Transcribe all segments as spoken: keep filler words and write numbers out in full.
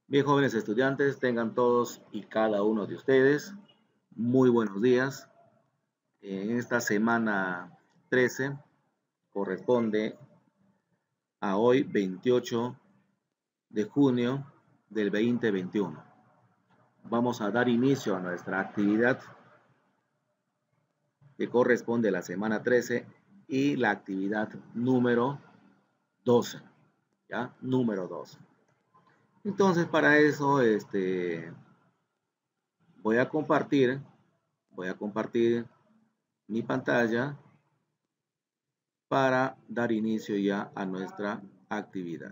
Bien, jóvenes estudiantes, tengan todos y cada uno de ustedes muy buenos días. En esta semana trece corresponde a hoy, veintiocho de junio del dos mil veintiuno. Vamos a dar inicio a nuestra actividad que corresponde a la semana trece y la actividad número doce, ¿ya? Número doce. Entonces, para eso, este, voy a compartir, voy a compartir mi pantalla para dar inicio ya a nuestra actividad.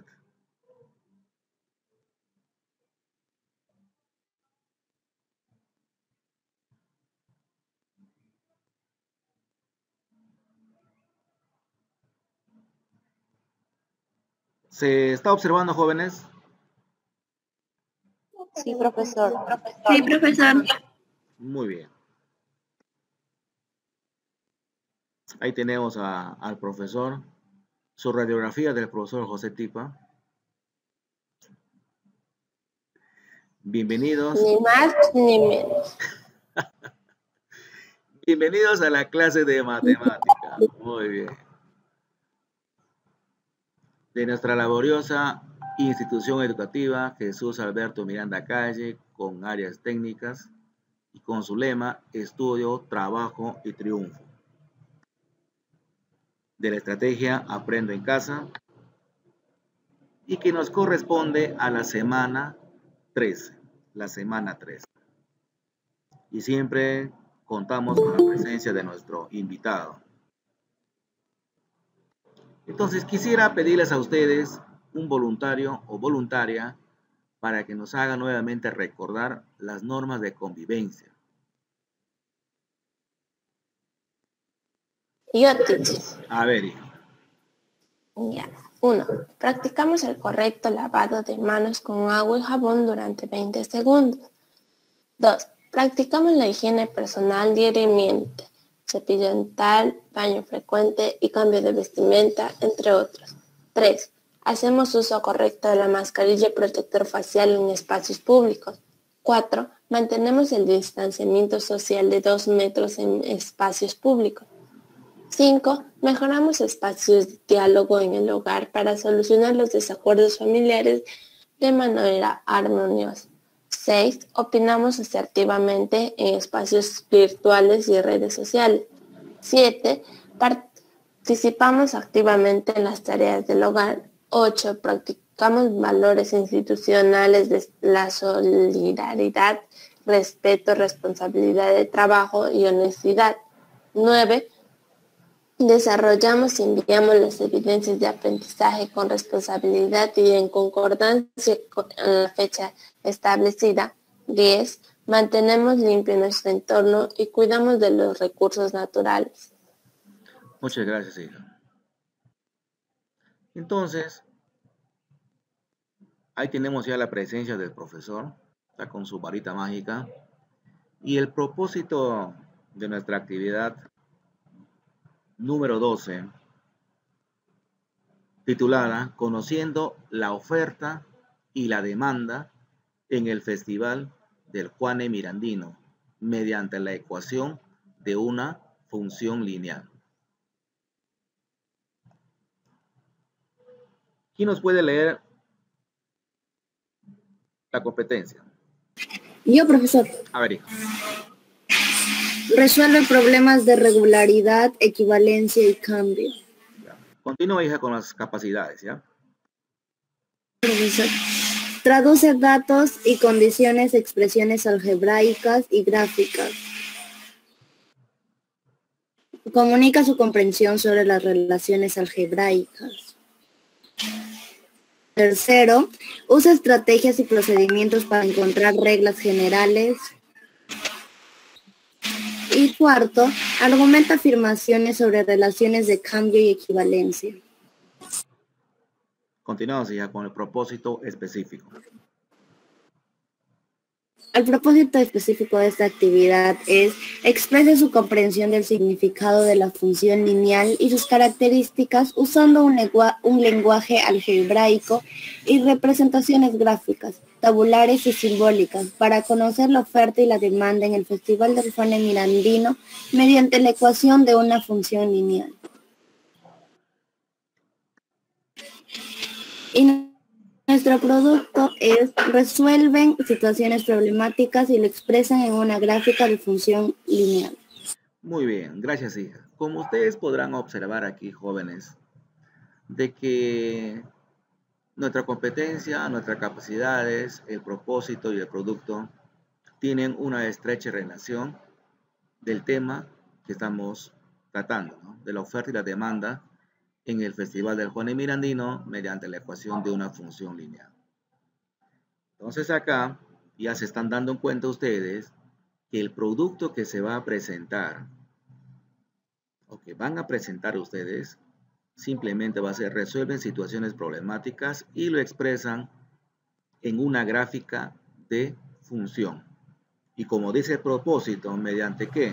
¿Se está observando, jóvenes? Sí, profesor. Sí, profesor. Muy bien. Ahí tenemos a, al profesor, su radiografía del profesor José Tipa. Bienvenidos. Ni más ni menos. Bienvenidos a la clase de matemática. Muy bien. De nuestra laboriosa institución educativa Jesús Alberto Miranda Calle, con áreas técnicas y con su lema Estudio, Trabajo y Triunfo. De la estrategia Aprendo en Casa y que nos corresponde a la semana trece. La semana trece. Y siempre contamos con la presencia de nuestro invitado. Entonces quisiera pedirles a ustedes un voluntario o voluntaria para que nos haga nuevamente recordar las normas de convivencia. Yo, teacher. A ver, hijo. Ya. Uno. Practicamos el correcto lavado de manos con agua y jabón durante veinte segundos. Dos. Practicamos la higiene personal diariamente, cepillo dental, baño frecuente y cambio de vestimenta, entre otros. Tres. Hacemos uso correcto de la mascarilla y protector facial en espacios públicos. Cuatro. Mantenemos el distanciamiento social de dos metros en espacios públicos. Cinco. Mejoramos espacios de diálogo en el hogar para solucionar los desacuerdos familiares de manera armoniosa. Seis. Opinamos asertivamente en espacios virtuales y redes sociales. Siete. Participamos activamente en las tareas del hogar. Ocho. Practicamos valores institucionales de la solidaridad, respeto, responsabilidad de trabajo y honestidad. Nueve. Desarrollamos y enviamos las evidencias de aprendizaje con responsabilidad y en concordancia con la fecha establecida. diez. Mantenemos limpio nuestro entorno y cuidamos de los recursos naturales. Muchas gracias, hija. Entonces, ahí tenemos ya la presencia del profesor, está con su varita mágica. Y el propósito de nuestra actividad número doce, titulada Conociendo la oferta y la demanda en el Festival del Juane Mirandino, mediante la ecuación de una función lineal. ¿Quién nos puede leer la competencia? Yo, profesor. A ver, hijo. Resuelve problemas de regularidad, equivalencia y cambio. Ya. Continúa, hija, con las capacidades, ¿ya? Profesor. Traduce datos y condiciones, expresiones algebraicas y gráficas. Comunica su comprensión sobre las relaciones algebraicas. Tercero, usa estrategias y procedimientos para encontrar reglas generales. Y cuarto, argumenta afirmaciones sobre relaciones de cambio y equivalencia. Continuamos ya con el propósito específico. El propósito específico de esta actividad es expresar su comprensión del significado de la función lineal y sus características usando un, lengua, un lenguaje algebraico y representaciones gráficas, tabulares y simbólicas para conocer la oferta y la demanda en el Festival del Juane Mirandino mediante la ecuación de una función lineal. Y nuestro producto es, resuelven situaciones problemáticas y lo expresan en una gráfica de función lineal. Muy bien, gracias, hija. Como ustedes podrán observar aquí, jóvenes, de que nuestra competencia, nuestras capacidades, el propósito y el producto tienen una estrecha relación del tema que estamos tratando, ¿no? De la oferta y la demanda en el Festival del Juane Mirandino mediante la ecuación de una función lineal. Entonces acá ya se están dando cuenta ustedes que el producto que se va a presentar o que van a presentar ustedes simplemente va a ser resuelven situaciones problemáticas y lo expresan en una gráfica de función. Y como dice el propósito, ¿mediante qué?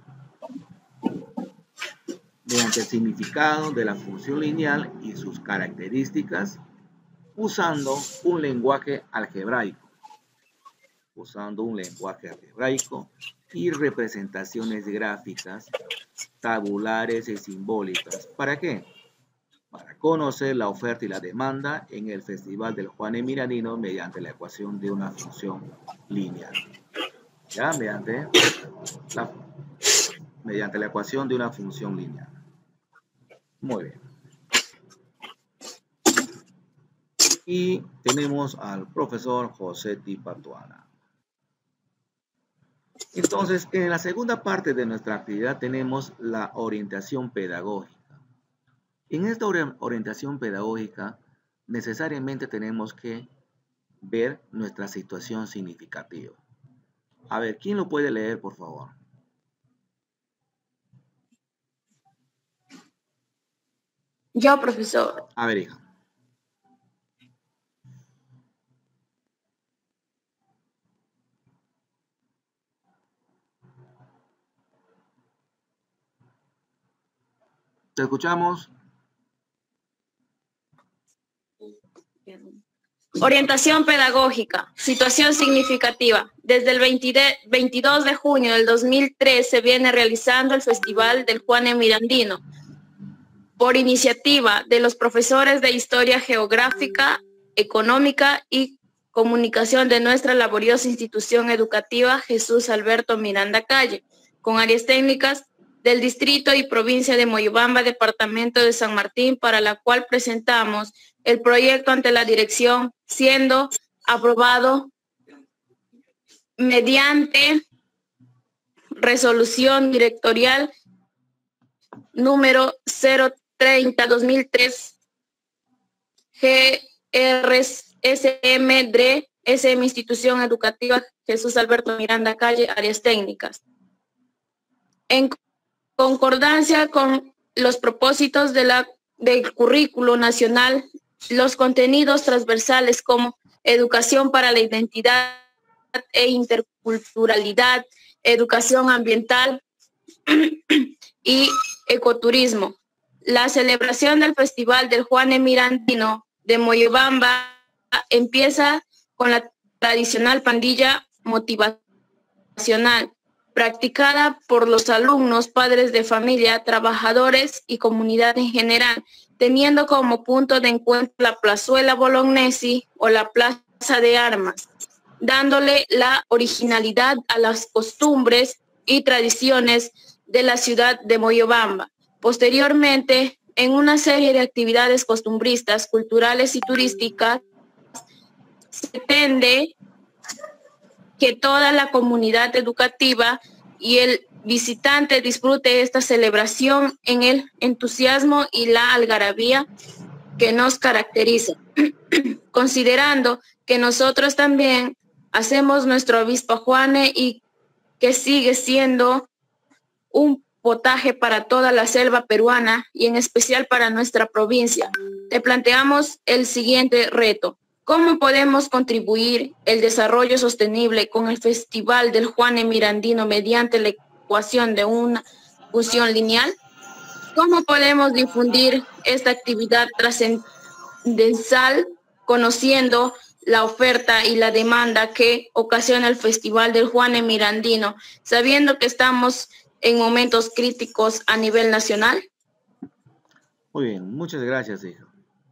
Mediante el significado de la función lineal y sus características, usando un lenguaje algebraico. Usando un lenguaje algebraico y representaciones gráficas, tabulares y simbólicas. ¿Para qué? Para conocer la oferta y la demanda en el Festival del Juane Mirandino mediante la ecuación de una función lineal. ¿Ya? Mediante la, mediante la ecuación de una función lineal. Muy bien. Y tenemos al profesor José Tipatuana. Entonces, en la segunda parte de nuestra actividad tenemos la orientación pedagógica. En esta orientación pedagógica, necesariamente tenemos que ver nuestra situación significativa. A ver, ¿quién lo puede leer, por favor? Yo, profesor. A ver, hija. ¿Te escuchamos? Orientación pedagógica, situación significativa. Desde el veintidós de junio del dos mil tres se viene realizando el Festival del Juane Mirandino por iniciativa de los profesores de Historia Geográfica, Económica y Comunicación de nuestra laboriosa institución educativa Jesús Alberto Miranda Calle, con áreas técnicas del distrito y provincia de Moyobamba, departamento de San Martín, para la cual presentamos el proyecto ante la dirección, siendo aprobado mediante resolución directorial número cero treinta dos mil tres G R S M D R E S M Institución Educativa Jesús Alberto Miranda Calle, áreas técnicas. En concordancia con los propósitos de la, del currículo nacional, los contenidos transversales como educación para la identidad e interculturalidad, educación ambiental y ecoturismo. La celebración del Festival del Juane Mirandino de Moyobamba empieza con la tradicional pandilla motivacional, practicada por los alumnos, padres de familia, trabajadores y comunidad en general, teniendo como punto de encuentro la Plazuela Bolognesi o la Plaza de Armas, dándole la originalidad a las costumbres y tradiciones de la ciudad de Moyobamba. Posteriormente, en una serie de actividades costumbristas, culturales y turísticas, se pretende que toda la comunidad educativa y el visitante disfrute esta celebración en el entusiasmo y la algarabía que nos caracteriza, considerando que nosotros también hacemos nuestro avispa Juane y que sigue siendo un potaje para toda la selva peruana y en especial para nuestra provincia. Te planteamos el siguiente reto. ¿Cómo podemos contribuir el desarrollo sostenible con el Festival del Juane Mirandino mediante la ecuación de una función lineal? ¿Cómo podemos difundir esta actividad trascendental conociendo la oferta y la demanda que ocasiona el Festival del Juane Mirandino, sabiendo que estamos en momentos críticos a nivel nacional? Muy bien, muchas gracias, hija.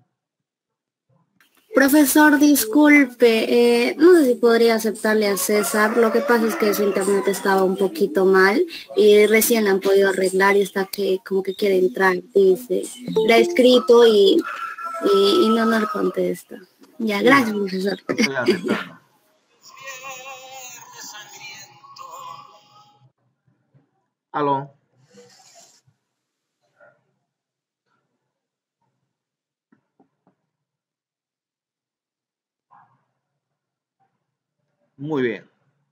Profesor, disculpe, eh, no sé si podría aceptarle a César. Lo que pasa es que su internet estaba un poquito mal y recién la han podido arreglar y está que como que quiere entrar, dice. Le ha escrito y, y, y no nos contesta. Ya, gracias, profesor. Estoy aceptando. Aló. Muy bien.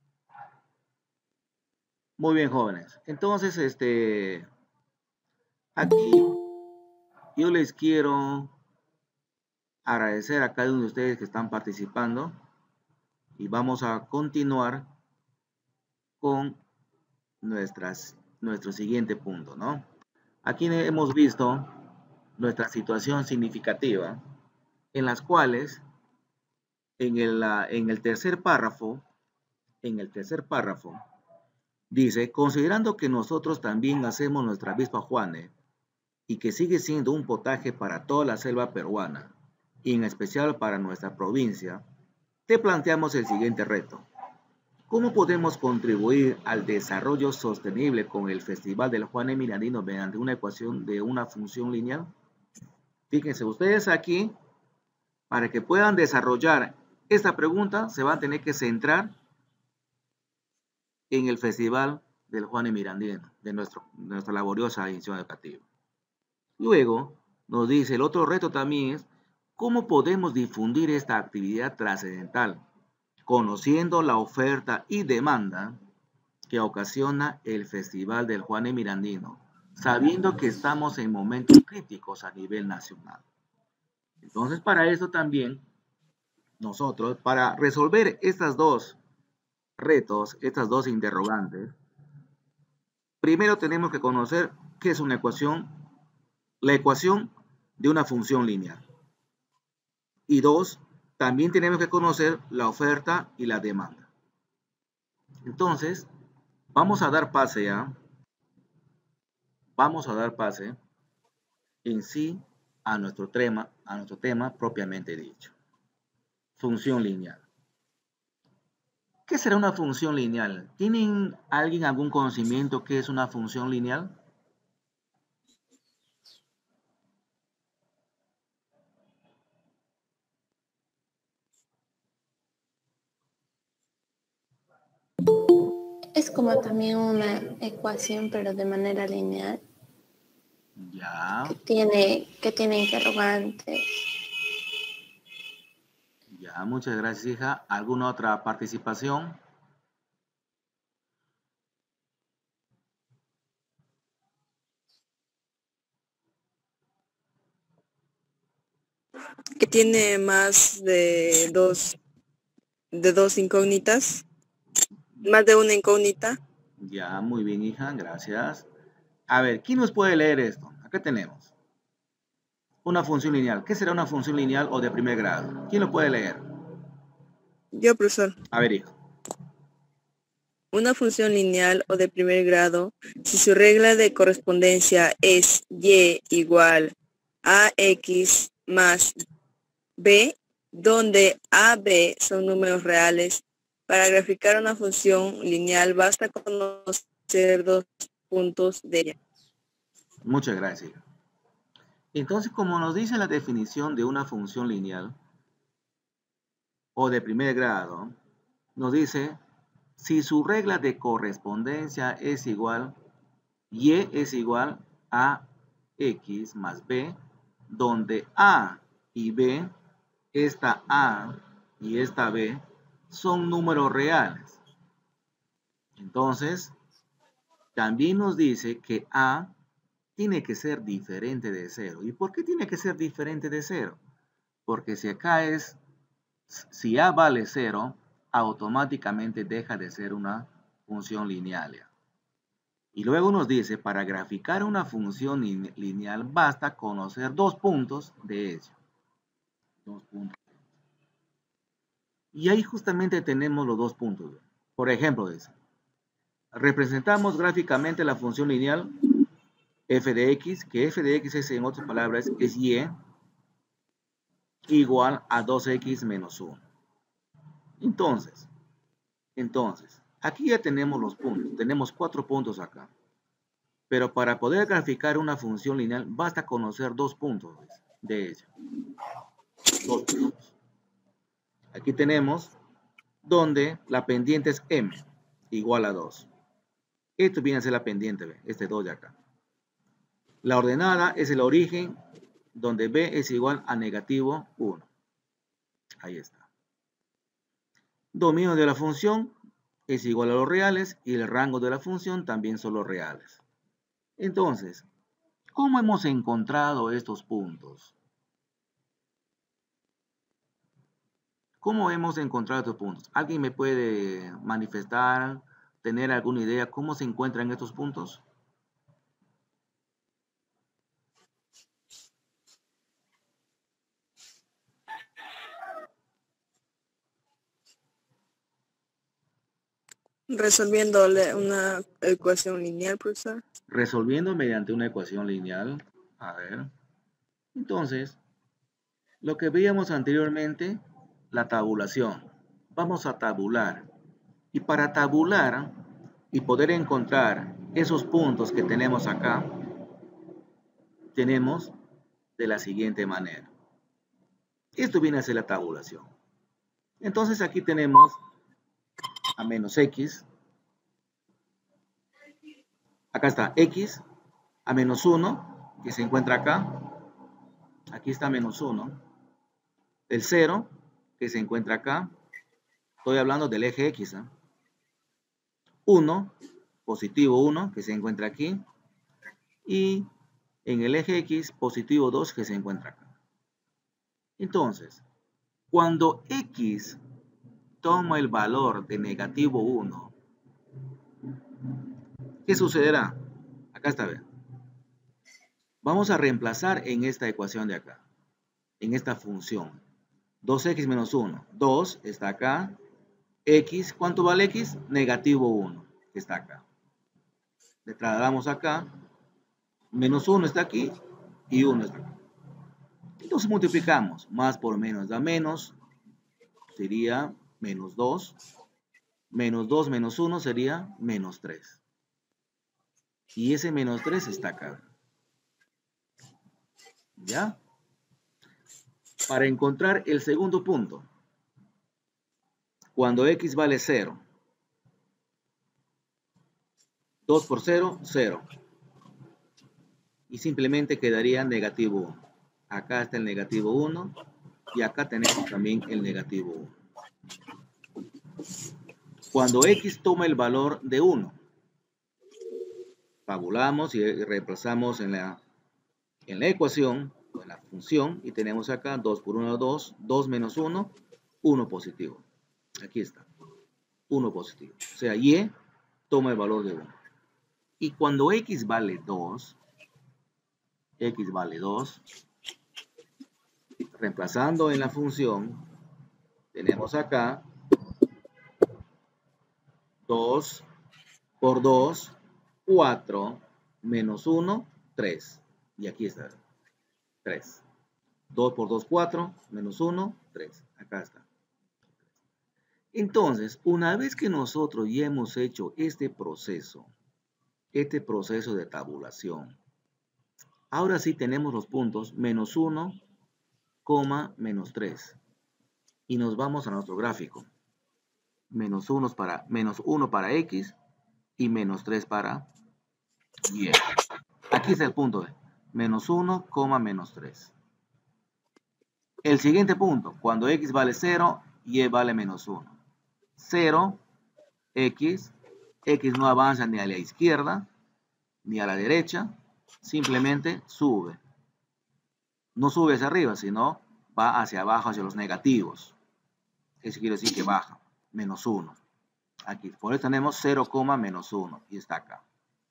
Muy bien, jóvenes. Entonces, este, aquí yo les quiero agradecer a cada uno de ustedes que están participando y vamos a continuar con nuestras, nuestro siguiente punto, ¿no? Aquí hemos visto nuestra situación significativa en las cuales en el, en el tercer párrafo, en el tercer párrafo, dice, considerando que nosotros también hacemos nuestra avispa Juane y que sigue siendo un potaje para toda la selva peruana y en especial para nuestra provincia, te planteamos el siguiente reto. ¿Cómo podemos contribuir al desarrollo sostenible con el Festival del Juane Mirandino mediante una ecuación de una función lineal? Fíjense ustedes aquí, para que puedan desarrollar esta pregunta, se van a tener que centrar en el Festival del Juane Mirandino, de nuestro, nuestra laboriosa edición educativa. Luego, nos dice, el otro reto también es, ¿cómo podemos difundir esta actividad trascendental, conociendo la oferta y demanda que ocasiona el Festival del Juane Mirandino, sabiendo que estamos en momentos críticos a nivel nacional? Entonces, para eso también, nosotros, para resolver estas dos retos, estas dos interrogantes, primero tenemos que conocer qué es una ecuación, la ecuación de una función lineal. Y dos, también tenemos que conocer la oferta y la demanda. Entonces, vamos a dar pase a, vamos a dar pase en sí a nuestro tema, a nuestro tema propiamente dicho. Función lineal. ¿Qué será una función lineal? ¿Tienen alguien algún conocimiento qué es una función lineal? Es como también una ecuación, pero de manera lineal. Ya. Que tiene, que tiene interrogantes. Ya, muchas gracias, hija. ¿Alguna otra participación? Que tiene más de dos, de dos incógnitas, más de una incógnita. Ya, muy bien, hija, gracias. A ver, ¿quién nos puede leer esto? Acá tenemos una función lineal. ¿Qué será una función lineal o de primer grado? ¿Quién lo puede leer? Yo, profesor. A ver, hijo. Una función lineal o de primer grado, si su regla de correspondencia es y igual a x más b, donde a, b son números reales, para graficar una función lineal basta conocer dos puntos de ella. Muchas gracias. Entonces, como nos dice la definición de una función lineal o de primer grado, nos dice si su regla de correspondencia es igual, y es igual a x más b, donde a y b, esta a y esta b, son números reales. Entonces, también nos dice que a tiene que ser diferente de cero. ¿Y por qué tiene que ser diferente de cero? Porque si acá es Si A vale cero, automáticamente deja de ser una función lineal. Y luego nos dice, para graficar una función lineal basta conocer dos puntos de ella. Dos puntos. Y ahí justamente tenemos los dos puntos. Por ejemplo, dice, representamos gráficamente la función lineal f de x, que f de x es, en otras palabras, es y igual a dos x menos uno. Entonces, entonces, aquí ya tenemos los puntos. Tenemos cuatro puntos acá. Pero para poder graficar una función lineal, basta conocer dos puntos de ella. Dos puntos. Aquí tenemos donde la pendiente es m, igual a dos. Esto viene a ser la pendiente, este dos de acá. La ordenada es el origen, donde b es igual a negativo uno. Ahí está. Dominio de la función es igual a los reales y el rango de la función también son los reales. Entonces, ¿cómo hemos encontrado estos puntos? ¿Cómo hemos encontrado estos puntos? ¿Alguien me puede manifestar, tener alguna idea cómo se encuentran estos puntos? Resolviendo una ecuación lineal, profesor. Resolviendo mediante una ecuación lineal. A ver. Entonces, lo que veíamos anteriormente, la tabulación. Vamos a tabular. Y para tabular y poder encontrar esos puntos que tenemos acá, tenemos de la siguiente manera. Esto viene a ser la tabulación. Entonces aquí tenemos a menos x. Acá está x a menos uno, que se encuentra acá. Aquí está menos uno. El cero, que se encuentra acá. Estoy hablando del eje x. ¿eh? uno, positivo uno, que se encuentra aquí. Y en el eje x, positivo dos, que se encuentra acá. Entonces, cuando x toma el valor de negativo uno, ¿qué sucederá? Acá está, vean. Vamos a reemplazar en esta ecuación de acá, en esta función. dos x menos uno. dos está acá. X, ¿cuánto vale x? Negativo uno, que está acá. Le trasladamos acá. Menos uno está aquí y uno está acá. Entonces multiplicamos. Más por menos da menos. Sería menos dos. Menos dos menos uno sería menos tres. Y ese menos tres está acá. ¿Ya? Para encontrar el segundo punto. Cuando x vale cero. dos por cero, cero. Y simplemente quedaría negativo uno. Acá está el negativo uno. Y acá tenemos también el negativo uno. Cuando x toma el valor de uno. Tabulamos y reemplazamos en la, en la ecuación, en la función. Y tenemos acá dos por uno, dos. dos menos uno, uno positivo. Aquí está. uno positivo. O sea, y toma el valor de uno. Y cuando x vale dos, x vale dos, reemplazando en la función, tenemos acá dos por dos, cuatro, menos uno, tres. Y aquí está, tres. dos por dos, cuatro, menos uno, tres. Acá está. Entonces, una vez que nosotros ya hemos hecho este proceso, este proceso de tabulación, ahora sí tenemos los puntos menos uno, menos tres. Y nos vamos a nuestro gráfico. Menos uno para, menos uno para x y menos tres para y. Aquí está el punto de menos uno, menos tres. El siguiente punto, cuando x vale cero, y vale menos uno. cero, x, x no avanza ni a la izquierda, ni a la derecha, simplemente sube. No sube hacia arriba, sino va hacia abajo, hacia los negativos. Eso quiere decir que baja, menos uno. Aquí, por eso tenemos cero, menos uno, y está acá.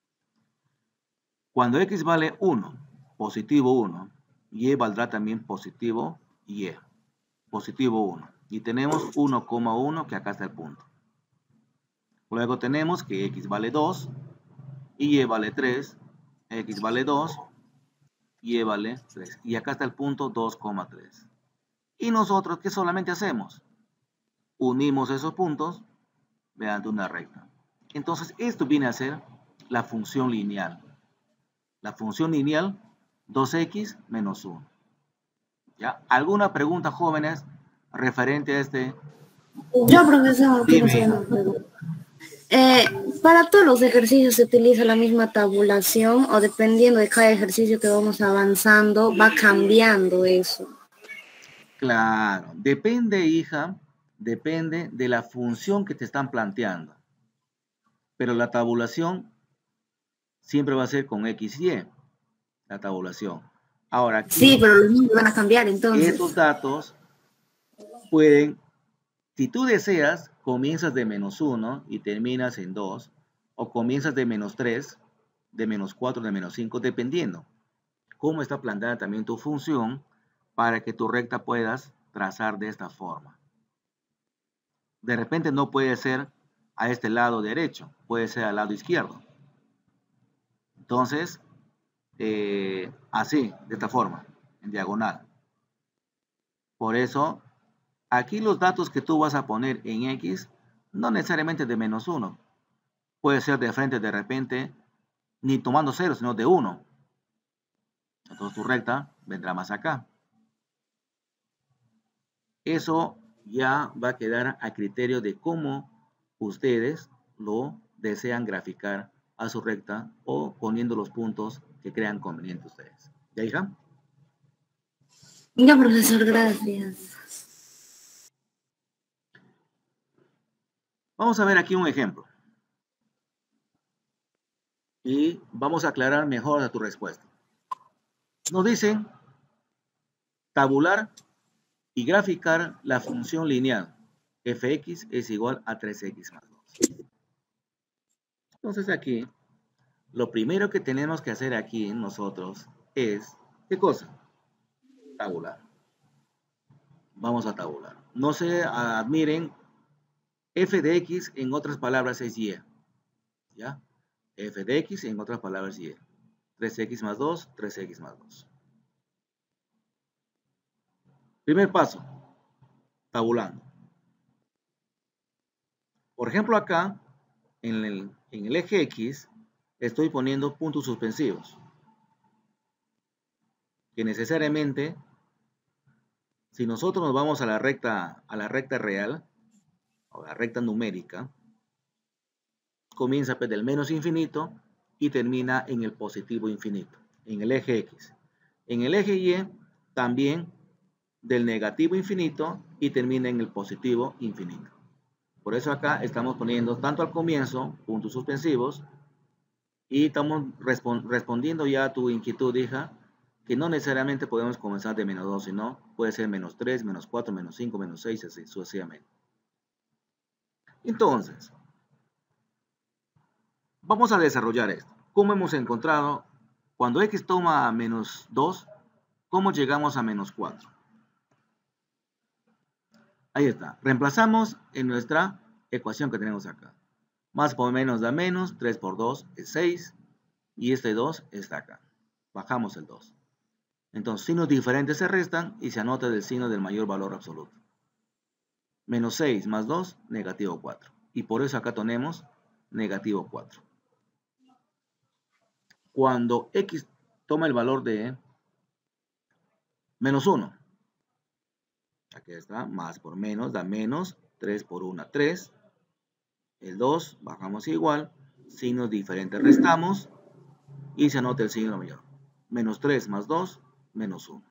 Cuando x vale uno, positivo uno, y valdrá también positivo y, positivo uno. Y tenemos uno, uno, que acá está el punto. Luego tenemos que x vale dos, y y vale tres, x vale dos, y y vale tres. Y acá está el punto dos, tres. Y nosotros, ¿qué solamente hacemos? Unimos esos puntos mediante una recta. Entonces, esto viene a ser la función lineal. La función lineal, dos x menos uno. ¿Ya? ¿Alguna pregunta, jóvenes, referente a este? Yo, profesor, quiero hacer una pregunta. Eh, ¿Para todos los ejercicios se utiliza la misma tabulación o dependiendo de cada ejercicio que vamos avanzando, va cambiando eso? Claro, depende, hija, depende de la función que te están planteando. Pero la tabulación siempre va a ser con X y Y, la tabulación. Ahora, aquí, sí, pero los números van a cambiar entonces. Estos datos pueden, si tú deseas, comienzas de menos uno y terminas en dos, o comienzas de menos tres, de menos cuatro, de menos cinco, dependiendo cómo está planteada también tu función para que tu recta puedas trazar de esta forma. De repente no puede ser a este lado derecho, puede ser al lado izquierdo. Entonces, eh, así, de esta forma, en diagonal. Por eso, aquí los datos que tú vas a poner en X, no necesariamente de menos uno. Puede ser de frente de repente, ni tomando cero, sino de uno. Entonces tu recta vendrá más acá. Eso ya va a quedar a criterio de cómo ustedes lo desean graficar a su recta o poniendo los puntos que crean conveniente ustedes. ¿Ya, hija? Ya, profesor, gracias. Vamos a ver aquí un ejemplo. Y vamos a aclarar mejor a tu respuesta. Nos dicen tabular y graficar la función lineal fx es igual a tres x más dos. Entonces aquí, lo primero que tenemos que hacer aquí nosotros es, ¿qué cosa? Tabular. Vamos a tabular. No se admiren, f de x en otras palabras es y. ¿Ya? F de x en otras palabras y. tres x más dos, tres x más dos. Primer paso, tabulando. Por ejemplo, acá, en el, en el eje X, estoy poniendo puntos suspensivos. Que necesariamente, si nosotros nos vamos a la recta, a la recta real, o la recta numérica, comienza pues, del menos infinito y termina en el positivo infinito, en el eje X. En el eje Y, también del negativo infinito y termina en el positivo infinito. Por eso acá estamos poniendo tanto al comienzo puntos suspensivos y estamos respond respondiendo ya a tu inquietud, hija, que no necesariamente podemos comenzar de menos dos, sino puede ser menos tres, menos cuatro, menos cinco, menos seis, así sucesivamente. Entonces, vamos a desarrollar esto. ¿Cómo hemos encontrado cuando x toma menos dos? ¿Cómo llegamos a menos cuatro? Ahí está. Reemplazamos en nuestra ecuación que tenemos acá. Más por menos da menos. tres por dos es seis. Y este dos está acá. Bajamos el dos. Entonces, signos diferentes se restan y se anota el signo del mayor valor absoluto. Menos seis más dos, negativo cuatro. Y por eso acá tenemos negativo cuatro. Cuando x toma el valor de menos uno. Aquí está, más por menos da menos, tres por uno, tres. El dos, bajamos igual, signos diferentes restamos y se anota el signo mayor. Menos tres más dos, menos uno.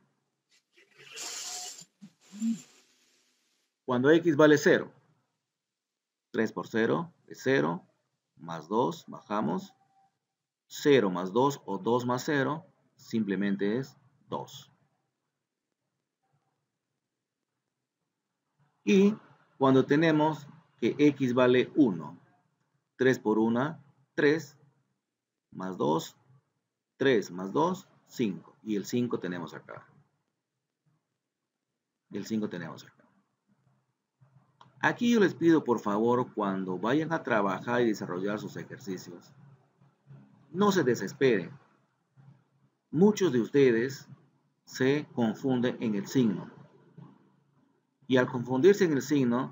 Cuando x vale cero, tres por cero es cero, más dos, bajamos. cero más dos o dos más cero, simplemente es dos. Y Cuando tenemos que X vale uno. tres por uno, tres, más dos, tres más dos, cinco. Y el cinco tenemos acá. Y el cinco tenemos acá. Aquí yo les pido, por favor, cuando vayan a trabajar y desarrollar sus ejercicios, no se desesperen. Muchos de ustedes se confunden en el signo. Y al confundirse en el signo,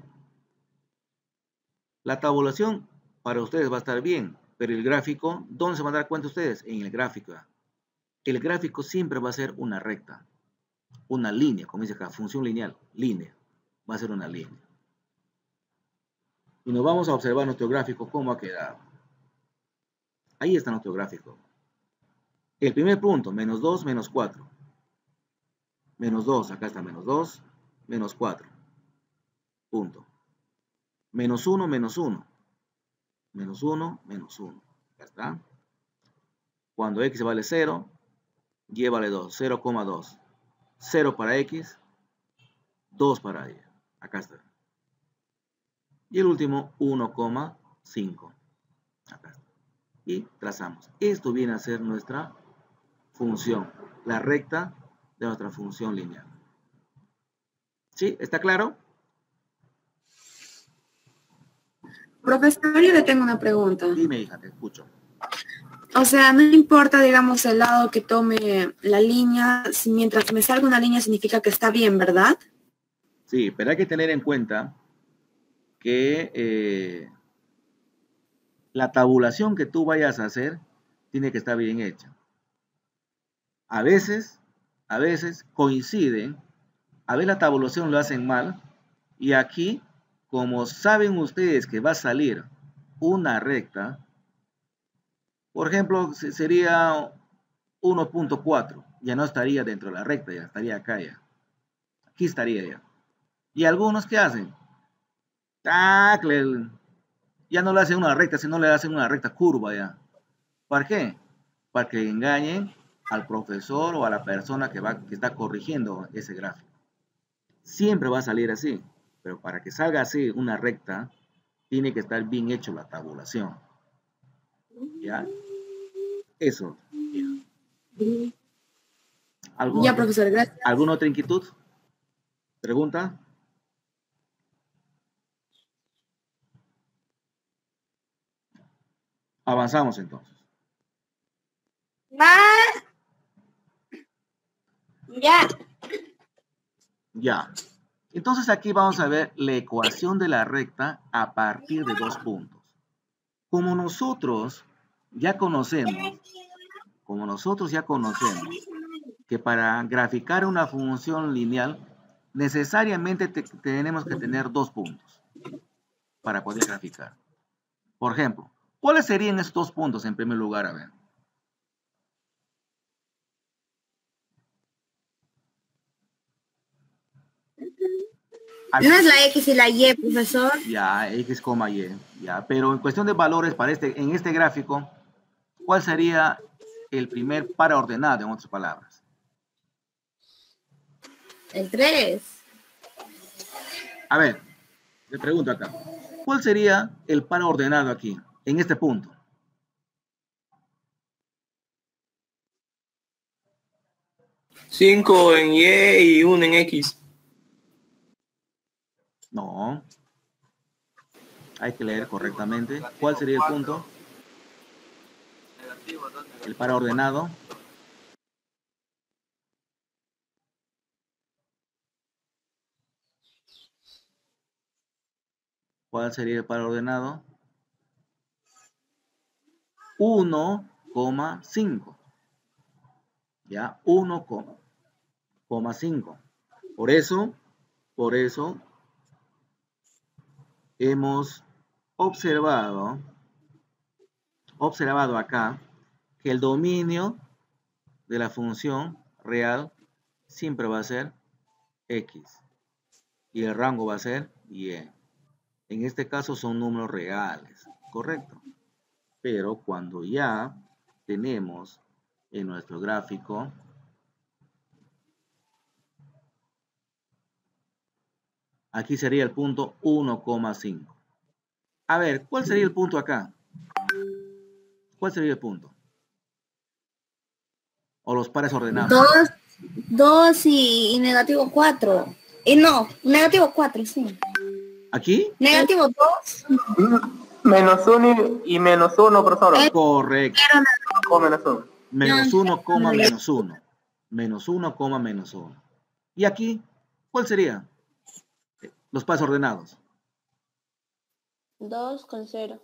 la tabulación para ustedes va a estar bien, pero el gráfico, ¿dónde se van a dar cuenta ustedes? En el gráfico. El gráfico siempre va a ser una recta, una línea, como dice acá, función lineal, línea, va a ser una línea. Y nos vamos a observar nuestro gráfico, cómo ha quedado. Ahí está nuestro gráfico. El primer punto, menos dos, menos cuatro. Menos dos, acá está menos dos, menos cuatro. Punto. Menos uno, menos uno. Menos uno, menos uno. Ya está. Cuando X vale cero, Y vale dos. cero coma dos. cero para X, dos para Y. Acá está. Y el último, uno coma cinco. Acá está. Y trazamos. Esto viene a ser nuestra función. La recta de nuestra función lineal. ¿Sí? ¿Está claro? Profesor, yo le tengo una pregunta. Dime, hija, te escucho. O sea, no importa, digamos, el lado que tome la línea, si mientras me salga una línea significa que está bien, ¿verdad? Sí, pero hay que tener en cuenta que eh, la tabulación que tú vayas a hacer tiene que estar bien hecha. A veces, a veces coinciden, a ver la tabulación lo hacen mal, y aquí, como saben ustedes que va a salir una recta, por ejemplo, sería uno punto cuatro, ya no estaría dentro de la recta, ya estaría acá ya. Aquí estaría ya. ¿Y algunos qué hacen? Tacle, ya no le hacen una recta, sino le hacen una recta curva ya. ¿Para qué? Para que engañen al profesor o a la persona que, va, que está corrigiendo ese gráfico. Siempre va a salir así, pero para que salga así una recta, tiene que estar bien hecho la tabulación. ¿Ya? Eso. Ya. ¿Algún, Ya, profesor, gracias. ¿Alguna otra inquietud? ¿Pregunta? Avanzamos entonces. Más. Ya. Ya. Entonces aquí vamos a ver la ecuación de la recta a partir de dos puntos. Como nosotros ya conocemos, como nosotros ya conocemos que para graficar una función lineal necesariamente te, tenemos que tener dos puntos para poder graficar. Por ejemplo, ¿cuáles serían estos dos puntos en primer lugar? A ver. No es la X y la Y, profesor. Ya, X, Y, ya. Pero en cuestión de valores, para este, en este gráfico, ¿cuál sería el primer par ordenado, en otras palabras? El tres. A ver, le pregunto acá. ¿Cuál sería el par ordenado aquí, en este punto? cinco en Y y uno en X. No. Hay que leer correctamente. ¿Cuál sería el punto? El par ordenado. ¿Cuál sería el par ordenado? uno coma cinco. Ya, uno coma cinco. Por eso, por eso, hemos observado, observado acá que el dominio de la función real siempre va a ser X y el rango va a ser Y. En este caso son números reales, correcto. Pero cuando ya tenemos en nuestro gráfico Aquí sería el punto uno coma cinco. A ver, ¿cuál sería el punto acá? ¿Cuál sería el punto? O los pares ordenados. dos, dos y, y negativo cuatro. Y no, negativo cuatro, sí. ¿Aquí? Negativo dos. Menos uno y menos uno, profesor. Correcto. O menos uno. Menos uno, coma menos uno. Menos uno, coma menos uno. ¿Y aquí? ¿Cuál sería? Los pares ordenados. dos con cero.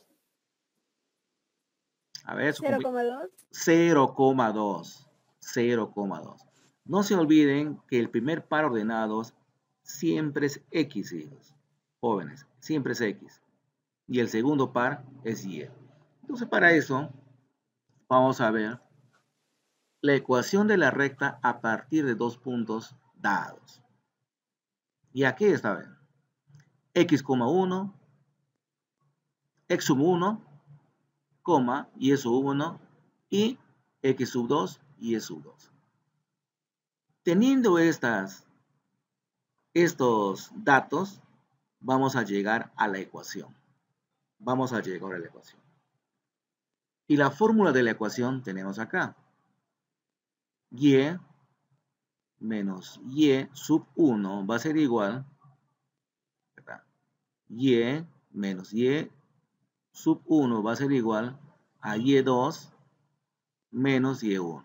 A ver, cero coma dos. cero coma dos. cero coma dos. No se olviden que el primer par ordenado siempre es X, hijos. Jóvenes, siempre es X. Y el segundo par es Y. Entonces, para eso, vamos a ver la ecuación de la recta a partir de dos puntos dados. Y aquí está, ven. X, uno, X sub uno, coma, Y sub uno, y X sub dos, Y sub dos. Teniendo estas, estos datos, vamos a llegar a la ecuación. Vamos a llegar a la ecuación. Y la fórmula de la ecuación tenemos acá. Y menos Y sub uno va a ser igual, ¿verdad? Y menos Y sub uno va a ser igual a Y dos menos Y uno.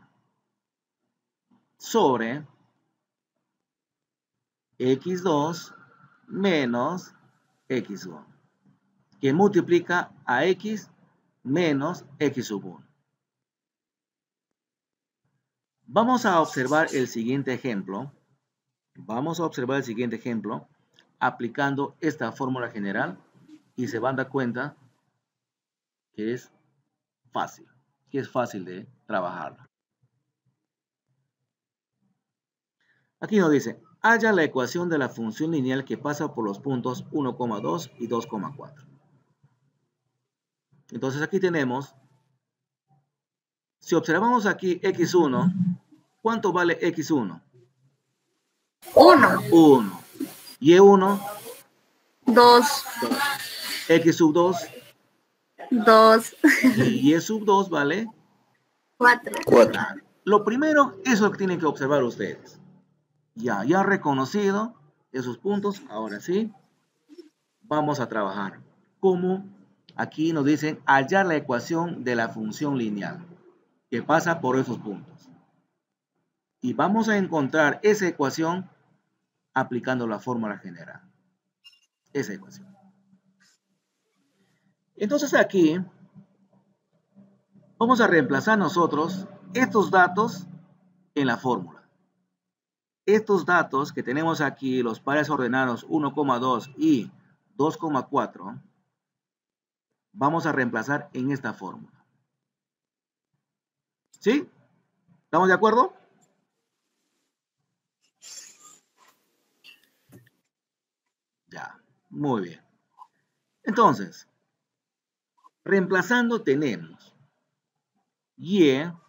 Sobre X dos menos X uno. Que multiplica a X menos X sub uno. Vamos a observar el siguiente ejemplo. Vamos a observar el siguiente ejemplo aplicando esta fórmula general y se van a dar cuenta que es fácil, que es fácil de trabajarla. Aquí nos dice, halla la ecuación de la función lineal que pasa por los puntos uno coma dos y dos coma cuatro. Entonces aquí tenemos, si observamos aquí X uno, ¿cuánto vale X uno? uno. uno. Y uno, dos. X sub dos. dos. Y Y sub dos vale cuatro. cuatro. Lo primero, eso es lo que tienen que observar ustedes. Ya, ya reconocido esos puntos, ahora sí, vamos a trabajar. Como aquí nos dicen hallar la ecuación de la función lineal que pasa por esos puntos. Y vamos a encontrar esa ecuación aplicando la fórmula general. Esa ecuación. Entonces aquí vamos a reemplazar nosotros estos datos en la fórmula. Estos datos que tenemos aquí, los pares ordenados uno coma dos y dos coma cuatro, vamos a reemplazar en esta fórmula. ¿Sí? ¿Estamos de acuerdo? Ya, muy bien. Entonces, reemplazando tenemos Y,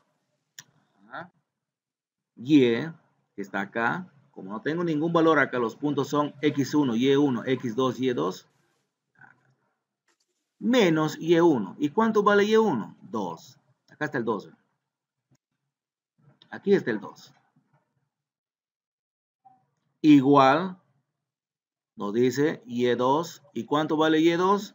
Y, que está acá. Como no tengo ningún valor acá, los puntos son X uno, Y uno, X dos, Y dos. Menos Y uno. ¿Y cuánto vale Y uno? dos. Acá está el dos. Aquí está el dos. Igual, nos dice Y dos. ¿Y cuánto vale Y dos?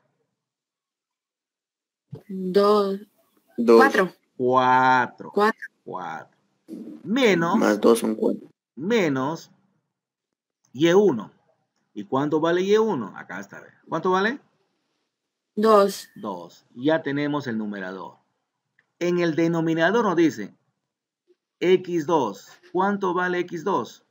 dos. dos. cuatro. cuatro. cuatro. cuatro. Menos. Más dos son cuatro. Menos Y uno. ¿Y cuánto vale Y uno? Acá está. ¿Cuánto vale? dos. dos. Ya tenemos el numerador. En el denominador nos dice X dos. ¿Cuánto vale X dos?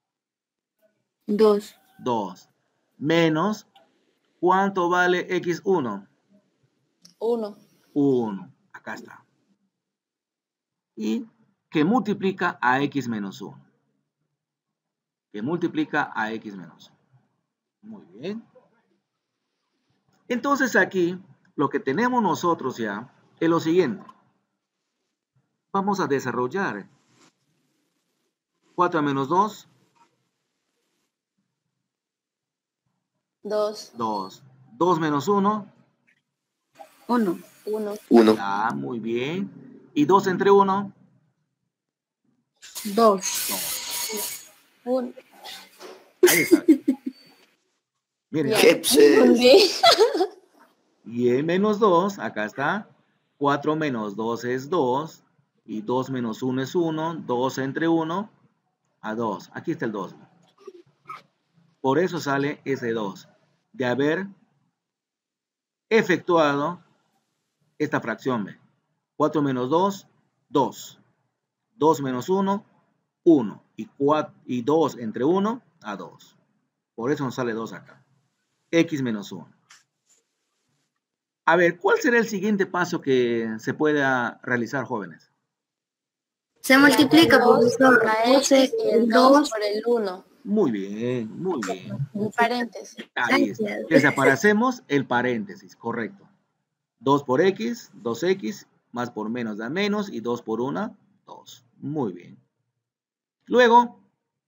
dos. dos. Menos, ¿cuánto vale X uno? uno. uno. Acá está. Y que multiplica a X menos uno. Que multiplica a X menos uno. Muy bien. Entonces aquí, lo que tenemos nosotros ya es lo siguiente. Vamos a desarrollar cuatro menos dos. dos, dos. dos menos uno. Uno. uno, uno, Ah, muy bien. ¿Y dos entre uno? Dos. uno. Ahí está. Miren, Ya. ¿qué pse- Sí. y en menos dos, acá está. cuatro menos dos es dos. Y dos menos uno es uno. dos entre uno a dos. Aquí está el dos. Por eso sale ese dos. De haber efectuado esta fracción. ¿Ve? cuatro menos dos, dos. dos menos uno, uno. Y, cuatro, y dos entre uno a dos. Por eso nos sale dos acá. X menos uno. A ver, ¿cuál será el siguiente paso que se pueda realizar, jóvenes? Se multiplica, La dos, profesor. la doce, X y el el dos dos. por el uno. Muy bien, muy bien. En paréntesis. Ahí está. Gracias. Desaparecemos el paréntesis, correcto. dos por X, dos X, más por menos da menos, y dos por uno, dos. Muy bien. Luego,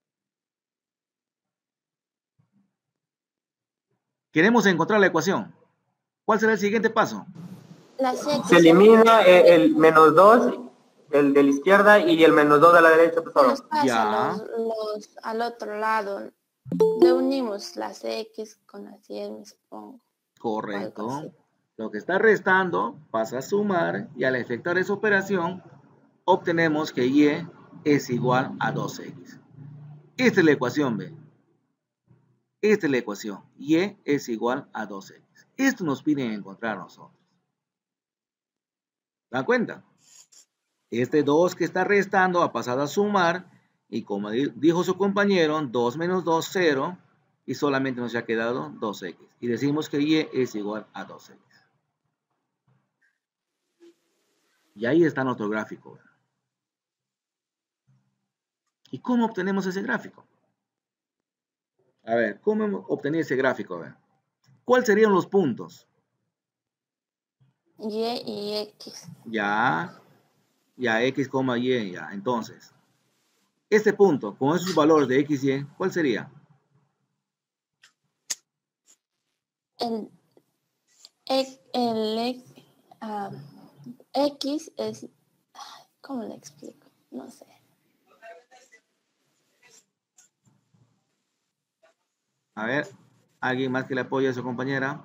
queremos encontrar la ecuación. ¿Cuál será el siguiente paso? Las X. Se elimina el, el menos dos, el de la izquierda, y el menos dos de la derecha, Los profesor. pasa Ya. los, los, al otro lado. Le unimos las X con las Y, me supongo. Correcto. Algo así. Lo que está restando pasa a sumar, y al efectuar esa operación obtenemos que Y es igual a dos X. Esta es la ecuación, ¿ve? Esta es la ecuación. Y es igual a dos X. Esto nos piden encontrar nosotros. ¿Dan cuenta? Este dos que está restando ha pasado a sumar, y como dijo su compañero, dos menos dos, cero, y solamente nos ha quedado dos X. Y decimos que Y es igual a dos X. Y ahí está nuestro gráfico. ¿Y cómo obtenemos ese gráfico? A ver, ¿cómo obtener ese gráfico? A ver, ¿cuáles serían los puntos? Y y X. Ya, ya, X, Y, ya. Entonces, este punto, con esos valores de X, Y, ¿cuál sería? El, el, el X, ah, X es... ay, ¿cómo le explico? No sé. A ver, ¿alguien más que le apoye a su compañera?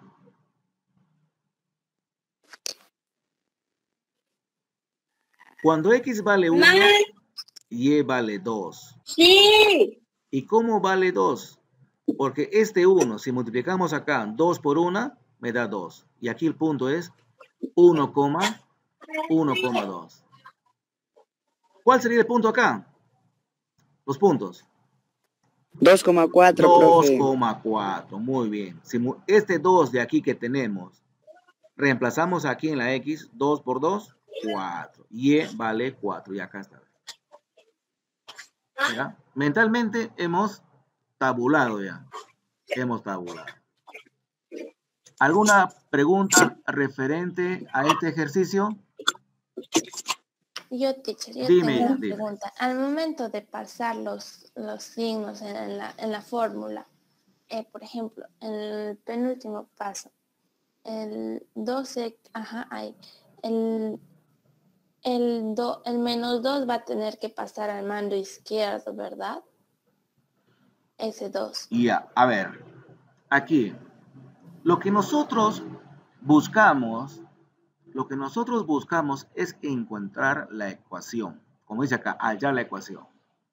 Cuando X vale uno, Y vale dos. Sí. ¿Y cómo vale dos? Porque este uno, si multiplicamos acá dos por uno, me da dos. Y aquí el punto es uno, uno coma dos. ¿Cuál sería el punto acá? Los puntos. dos coma cuatro, dos profe. coma cuatro, muy bien. Si este dos de aquí que tenemos, reemplazamos aquí en la X, dos por dos, cuatro. Y vale cuatro, y acá está. ¿Ya? Mentalmente hemos tabulado ya. Hemos tabulado. ¿Alguna pregunta referente a este ejercicio? Yo, teacher, yo Dime, tengo una dime. pregunta. Al momento de pasar los, los signos en, en la, en la fórmula, eh, por ejemplo, en el penúltimo paso, el doce, ajá, ahí, el, el, do, el menos dos va a tener que pasar al mando izquierdo, ¿verdad? Ese dos. Ya, a ver, aquí, lo que nosotros buscamos, lo que nosotros buscamos es encontrar la ecuación. Como dice acá, hallar la ecuación.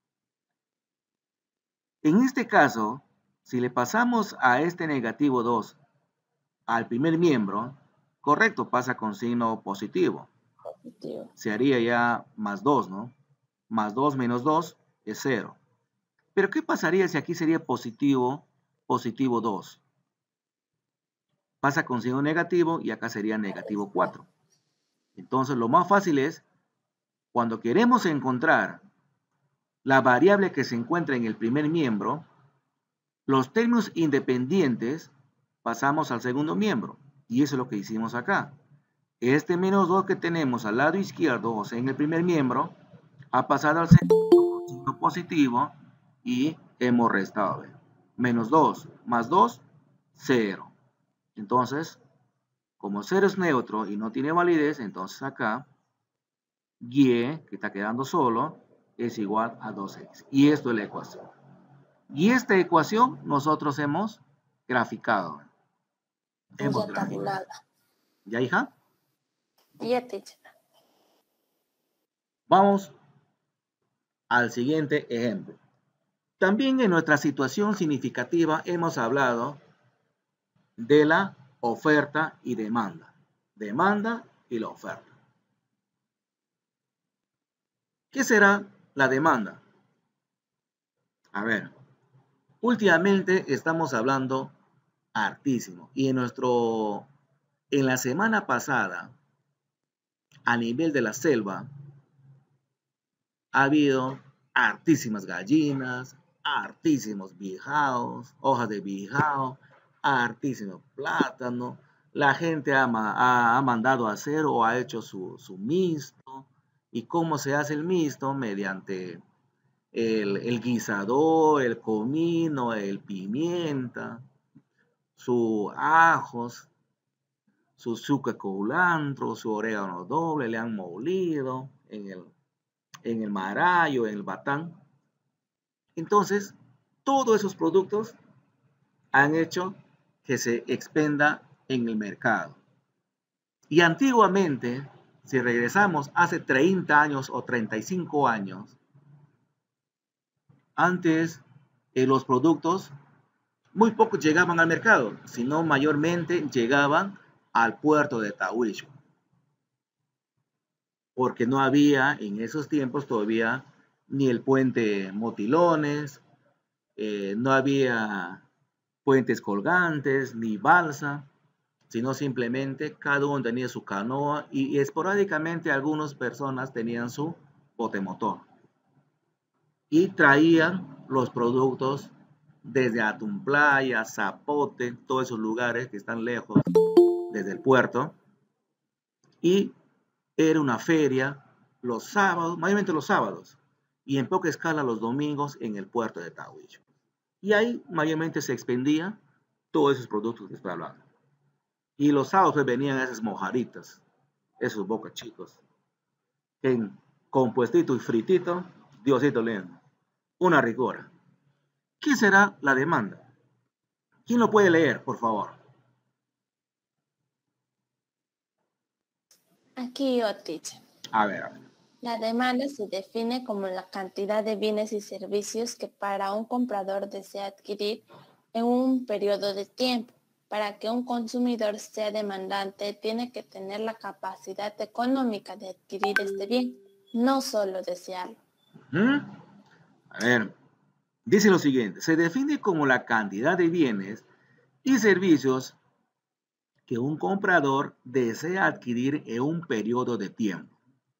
En este caso, si le pasamos a este negativo dos al primer miembro, correcto, pasa con signo positivo. Positivo. Se haría ya más dos, ¿no? Más dos menos dos es cero. Pero ¿qué pasaría si aquí sería positivo, positivo dos? Pasa con signo negativo y acá sería negativo cuatro. Entonces lo más fácil es, cuando queremos encontrar la variable que se encuentra en el primer miembro, los términos independientes pasamos al segundo miembro. Y eso es lo que hicimos acá. Este menos dos que tenemos al lado izquierdo, o sea en el primer miembro, ha pasado al segundo con signo positivo y hemos restado. Menos dos más dos, cero. Entonces, como cero es neutro y no tiene validez, entonces acá y, que está quedando solo, es igual a dos x. Y esto es la ecuación. Y esta ecuación nosotros hemos graficado. Hemos Ya graficado. tabulada. ¿Ya, hija? Ya, teacher. Vamos al siguiente ejemplo. También en nuestra situación significativa hemos hablado de la oferta y demanda. Demanda y la oferta. ¿Qué será la demanda? A ver, últimamente estamos hablando hartísimo y en nuestro, en la semana pasada, a nivel de la selva, ha habido hartísimas gallinas, hartísimos bijaos, hojas de bijao, hartísimo plátano. La gente ha, ha, ha mandado a hacer o ha hecho su, su mixto. ¿Y cómo se hace el mixto? Mediante el, el guisador, el comino, el pimienta, sus ajos, su zucca culantro, su orégano doble, le han molido en el, en el marayo, en el batán. Entonces, todos esos productos han hecho que se expenda en el mercado. Y antiguamente, si regresamos hace treinta años o treinta y cinco años, antes eh, los productos muy pocos llegaban al mercado, sino mayormente llegaban al puerto de Tahuicho. Porque no había en esos tiempos todavía ni el puente Motilones, eh, no había puentes colgantes, ni balsa, sino simplemente cada uno tenía su canoa y, y esporádicamente algunas personas tenían su bote motor. Y traían los productos desde Atumplaya, Zapote, todos esos lugares que están lejos desde el puerto. Y era una feria los sábados, mayormente los sábados, y en poca escala los domingos en el puerto de Tahuicho. Y ahí mayormente se expendía todos esos productos que estoy hablando. Y los sábados pues, venían esas mojaritas, esos boca chicos, en compuestito y fritito, Diosito lindo, una ricura. ¿Qué será la demanda? ¿Quién lo puede leer, por favor? Aquí yo, teacher. A ver, a ver. La demanda se define como la cantidad de bienes y servicios que para un comprador desea adquirir en un periodo de tiempo. Para que un consumidor sea demandante, tiene que tener la capacidad económica de adquirir este bien, no solo desearlo. ¿Mm? A ver, dice lo siguiente, se define como la cantidad de bienes y servicios que un comprador desea adquirir en un periodo de tiempo.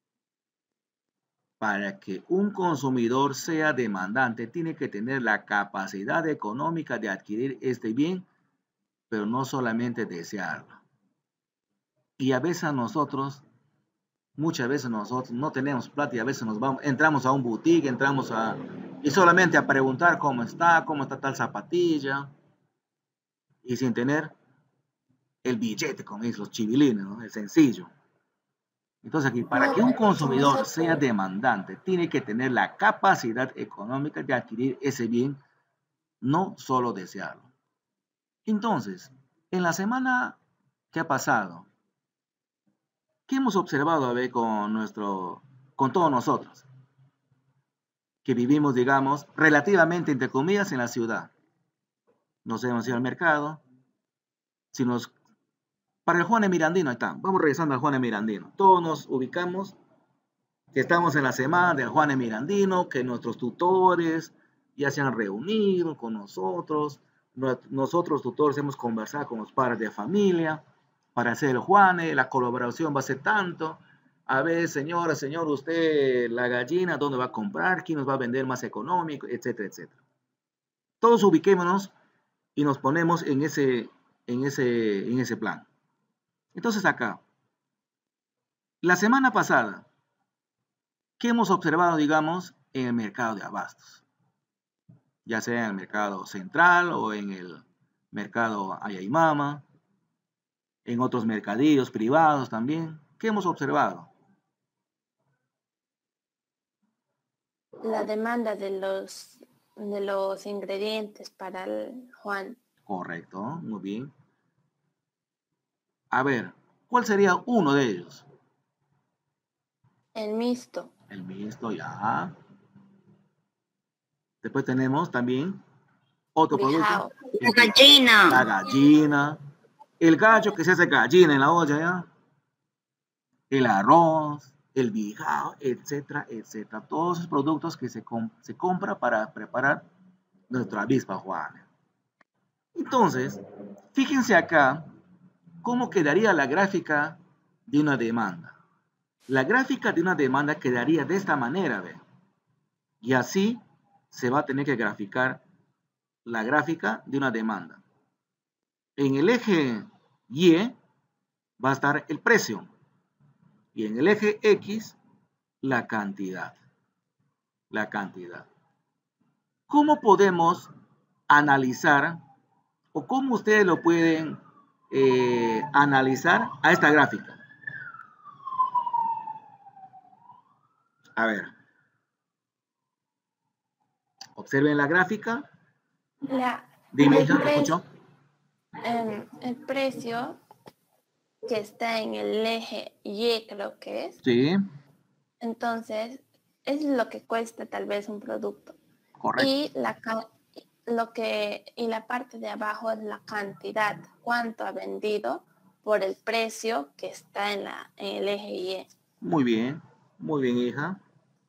Para que un consumidor sea demandante, tiene que tener la capacidad económica de adquirir este bien, pero no solamente desearlo. Y a veces nosotros, muchas veces nosotros no tenemos plata y a veces nos vamos, entramos a un boutique, entramos a, y solamente a preguntar cómo está, cómo está tal zapatilla, y sin tener el billete, como dicen los chivilines, ¿no? El sencillo. Entonces aquí, para que un consumidor sea demandante, tiene que tener la capacidad económica de adquirir ese bien, no solo desearlo. Entonces, en la semana que ha pasado, ¿qué hemos observado a ver con nuestro, con todos nosotros? Que vivimos, digamos, relativamente, entre comillas, en la ciudad. Nos hemos ido al mercado. Si nos, para el Juan Mirandino, ahí está. Vamos regresando al Juan Mirandino. Todos nos ubicamos que estamos en la semana del Juan Mirandino, que nuestros tutores ya se han reunido con nosotros. Nosotros, tutores, hemos conversado con los padres de familia para hacer el Juane, la colaboración va a ser tanto. A ver, señora, señor, usted la gallina, ¿dónde va a comprar? ¿Quién nos va a vender más económico? Etcétera, etcétera. Todos ubiquémonos y nos ponemos en ese, en ese, en ese plan. Entonces acá, la semana pasada, ¿qué hemos observado, digamos, en el mercado de abastos? Ya sea en el mercado central o en el Mercado Ayaymama, en otros mercadillos privados también. ¿Qué hemos observado? La demanda de los, de los ingredientes para el Juan. Correcto, muy bien. A ver, ¿cuál sería uno de ellos? El mixto. El mixto, ya. Después tenemos también otro Bijao. producto. La gallina. La gallina. El gallo que se hace gallina en la olla, ¿ya? El arroz, el bijao, etcétera, etcétera. Todos esos productos que se, comp se compra para preparar nuestra avispa Juana. Entonces, fíjense acá cómo quedaría la gráfica de una demanda. La gráfica de una demanda quedaría de esta manera, ¿ve? Y así se va a tener que graficar la gráfica de una demanda. En el eje Y va a estar el precio y en el eje X la cantidad. La cantidad. ¿Cómo podemos analizar o cómo ustedes lo pueden eh, analizar a esta gráfica? A ver. Observen la gráfica. La, Dime, el, hija, ¿te pre- escucho? em, el precio que está en el eje Y, creo que es. Sí, Entonces, es lo que cuesta tal vez un producto. correcto. Y la, ca- lo que, y la parte de abajo es la cantidad, cuánto ha vendido por el precio que está en, la, en el eje Y. Muy bien, muy bien, hija.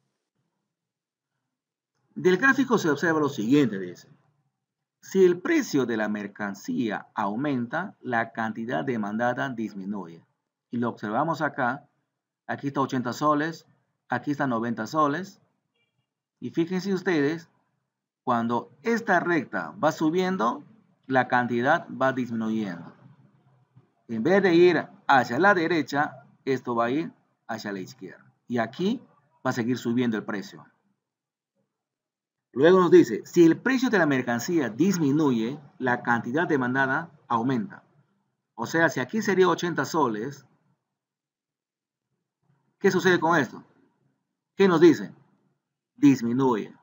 Del gráfico se observa lo siguiente, dice. Si el precio de la mercancía aumenta, la cantidad demandada disminuye. Y lo observamos acá. Aquí está ochenta soles, aquí está noventa soles. Y fíjense ustedes, cuando esta recta va subiendo, la cantidad va disminuyendo. En vez de ir hacia la derecha, esto va a ir hacia la izquierda. Y aquí va a seguir subiendo el precio. Luego nos dice, si el precio de la mercancía disminuye, la cantidad demandada aumenta. O sea, si aquí sería ochenta soles, ¿qué sucede con esto? ¿Qué nos dice? Disminuye.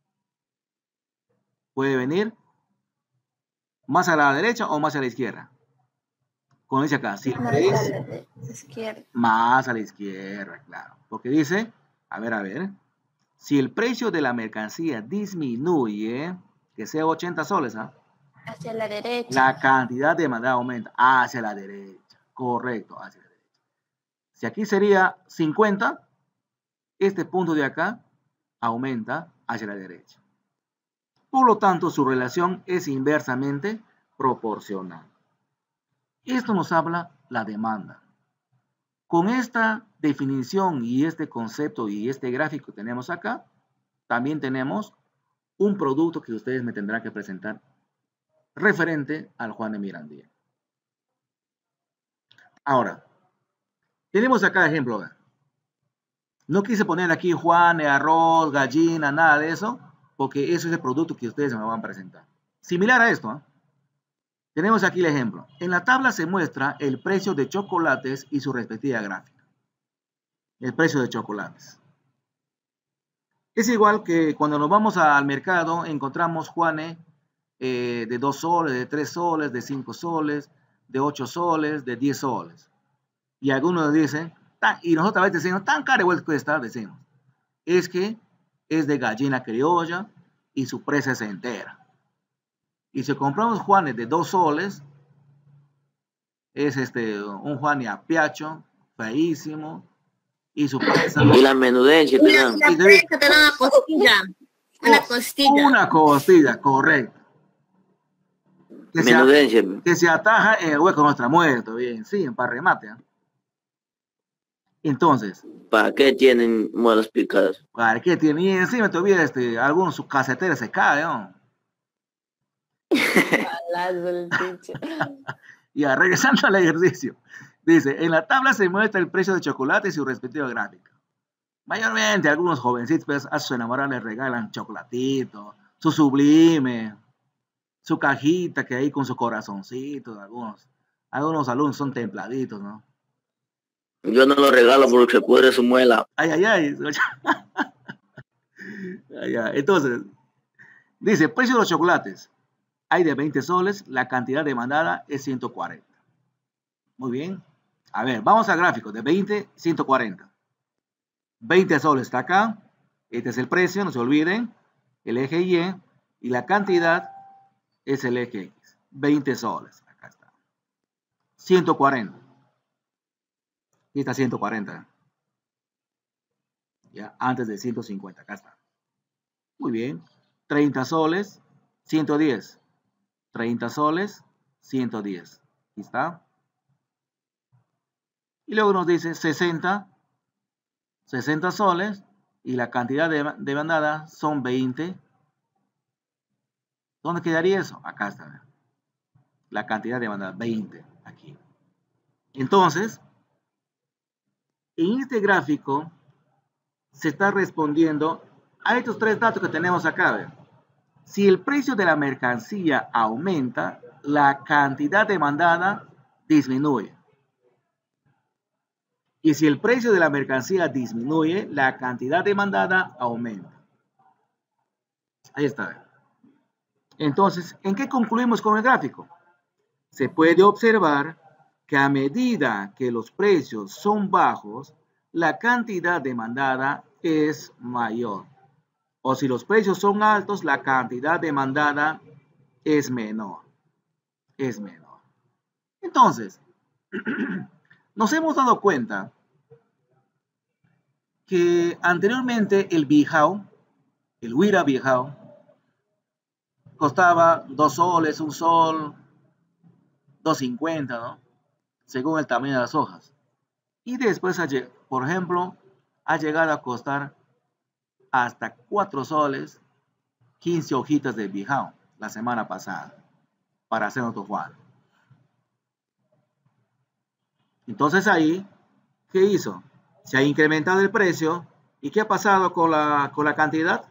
Puede venir más a la derecha o más a la izquierda. Como dice acá, si el Más precio... a la de- izquierda. Más a la izquierda, claro. Porque dice, a ver, a ver. Si el precio de la mercancía disminuye, que sea ochenta soles, ¿ah? Hacia la derecha. La cantidad demandada aumenta hacia la derecha. Correcto, hacia la derecha. Si aquí sería cincuenta, este punto de acá aumenta hacia la derecha. Por lo tanto, su relación es inversamente proporcional. Esto nos habla la demanda. Con esta definición y este concepto y este gráfico que tenemos acá, también tenemos un producto que ustedes me tendrán que presentar referente al Juan de Mirandía. Ahora, tenemos acá ejemplo. No quise poner aquí Juan, arroz, gallina, nada de eso, porque eso es el producto que ustedes me van a presentar. Similar a esto, ¿eh? Tenemos aquí el ejemplo. En la tabla se muestra el precio de chocolates y su respectiva gráfica. El precio de chocolates. Es igual que cuando nos vamos al mercado, encontramos Juanes eh, de dos soles, de tres soles, de cinco soles, de ocho soles, de diez soles. Y algunos dicen, y nosotros a veces decimos, tan caro cuesta, decimos. Es que es de gallina criolla y su presa es entera. Y si compramos Juanes de dos soles, es este, un Juan apiacho, feísimo, y su presa... Y la menudencia te dan. La presa te da una costilla. Una costilla. Una costilla, correcto. Que se, Menudencia. que se ataja en el hueco de nuestra muerte, bien, sí, para remate. ¿eh? Entonces, ¿Para qué tienen muelas picadas? ¿para qué tiene? Y encima todavía este, algunos sus caseteras se caen, ¿no? Y a, regresando al ejercicio, dice, en la tabla se muestra el precio de chocolate y su respectiva gráfica. Mayormente algunos jovencitos pues, a sus enamorados les regalan chocolatito, su sublime, su cajita que hay con su corazoncito. Algunos, algunos alumnos son templaditos, ¿no? Yo no lo regalo porque se pudre su muela. Ay, ay, ay. Ay, ay. Entonces, dice, precio de los chocolates. Hay de veinte soles, la cantidad demandada es ciento cuarenta. Muy bien. A ver, vamos al gráfico de veinte, ciento cuarenta. veinte soles está acá. Este es el precio, no se olviden. El eje Y y la cantidad es el eje X. veinte soles. Acá está. ciento cuarenta. Aquí está ciento cuarenta. Ya, antes de ciento cincuenta. Acá está. Muy bien. treinta soles, ciento diez. treinta soles, ciento diez. Aquí está. Y luego nos dice sesenta, sesenta soles y la cantidad de, demandada son veinte. ¿Dónde quedaría eso? Acá está. La cantidad demandada, veinte, aquí. Entonces, en este gráfico se está respondiendo a estos tres datos que tenemos acá. ¿Ve? Si el precio de la mercancía aumenta, la cantidad demandada disminuye. Y si el precio de la mercancía disminuye, la cantidad demandada aumenta. Ahí está. Entonces, ¿en qué concluimos con el gráfico? Se puede observar que a medida que los precios son bajos, la cantidad demandada es mayor. O si los precios son altos, la cantidad demandada es menor. Es menor. Entonces, nos hemos dado cuenta que anteriormente el bijao, el huira bijao, costaba dos soles, un sol, dos cincuenta, ¿no? Según el tamaño de las hojas. Y después, por ejemplo, ha llegado a costar hasta cuatro soles, quince hojitas de bijao la semana pasada para hacer otro juan. Entonces ahí, ¿qué hizo? Se ha incrementado el precio. ¿Y qué ha pasado con la, con la cantidad?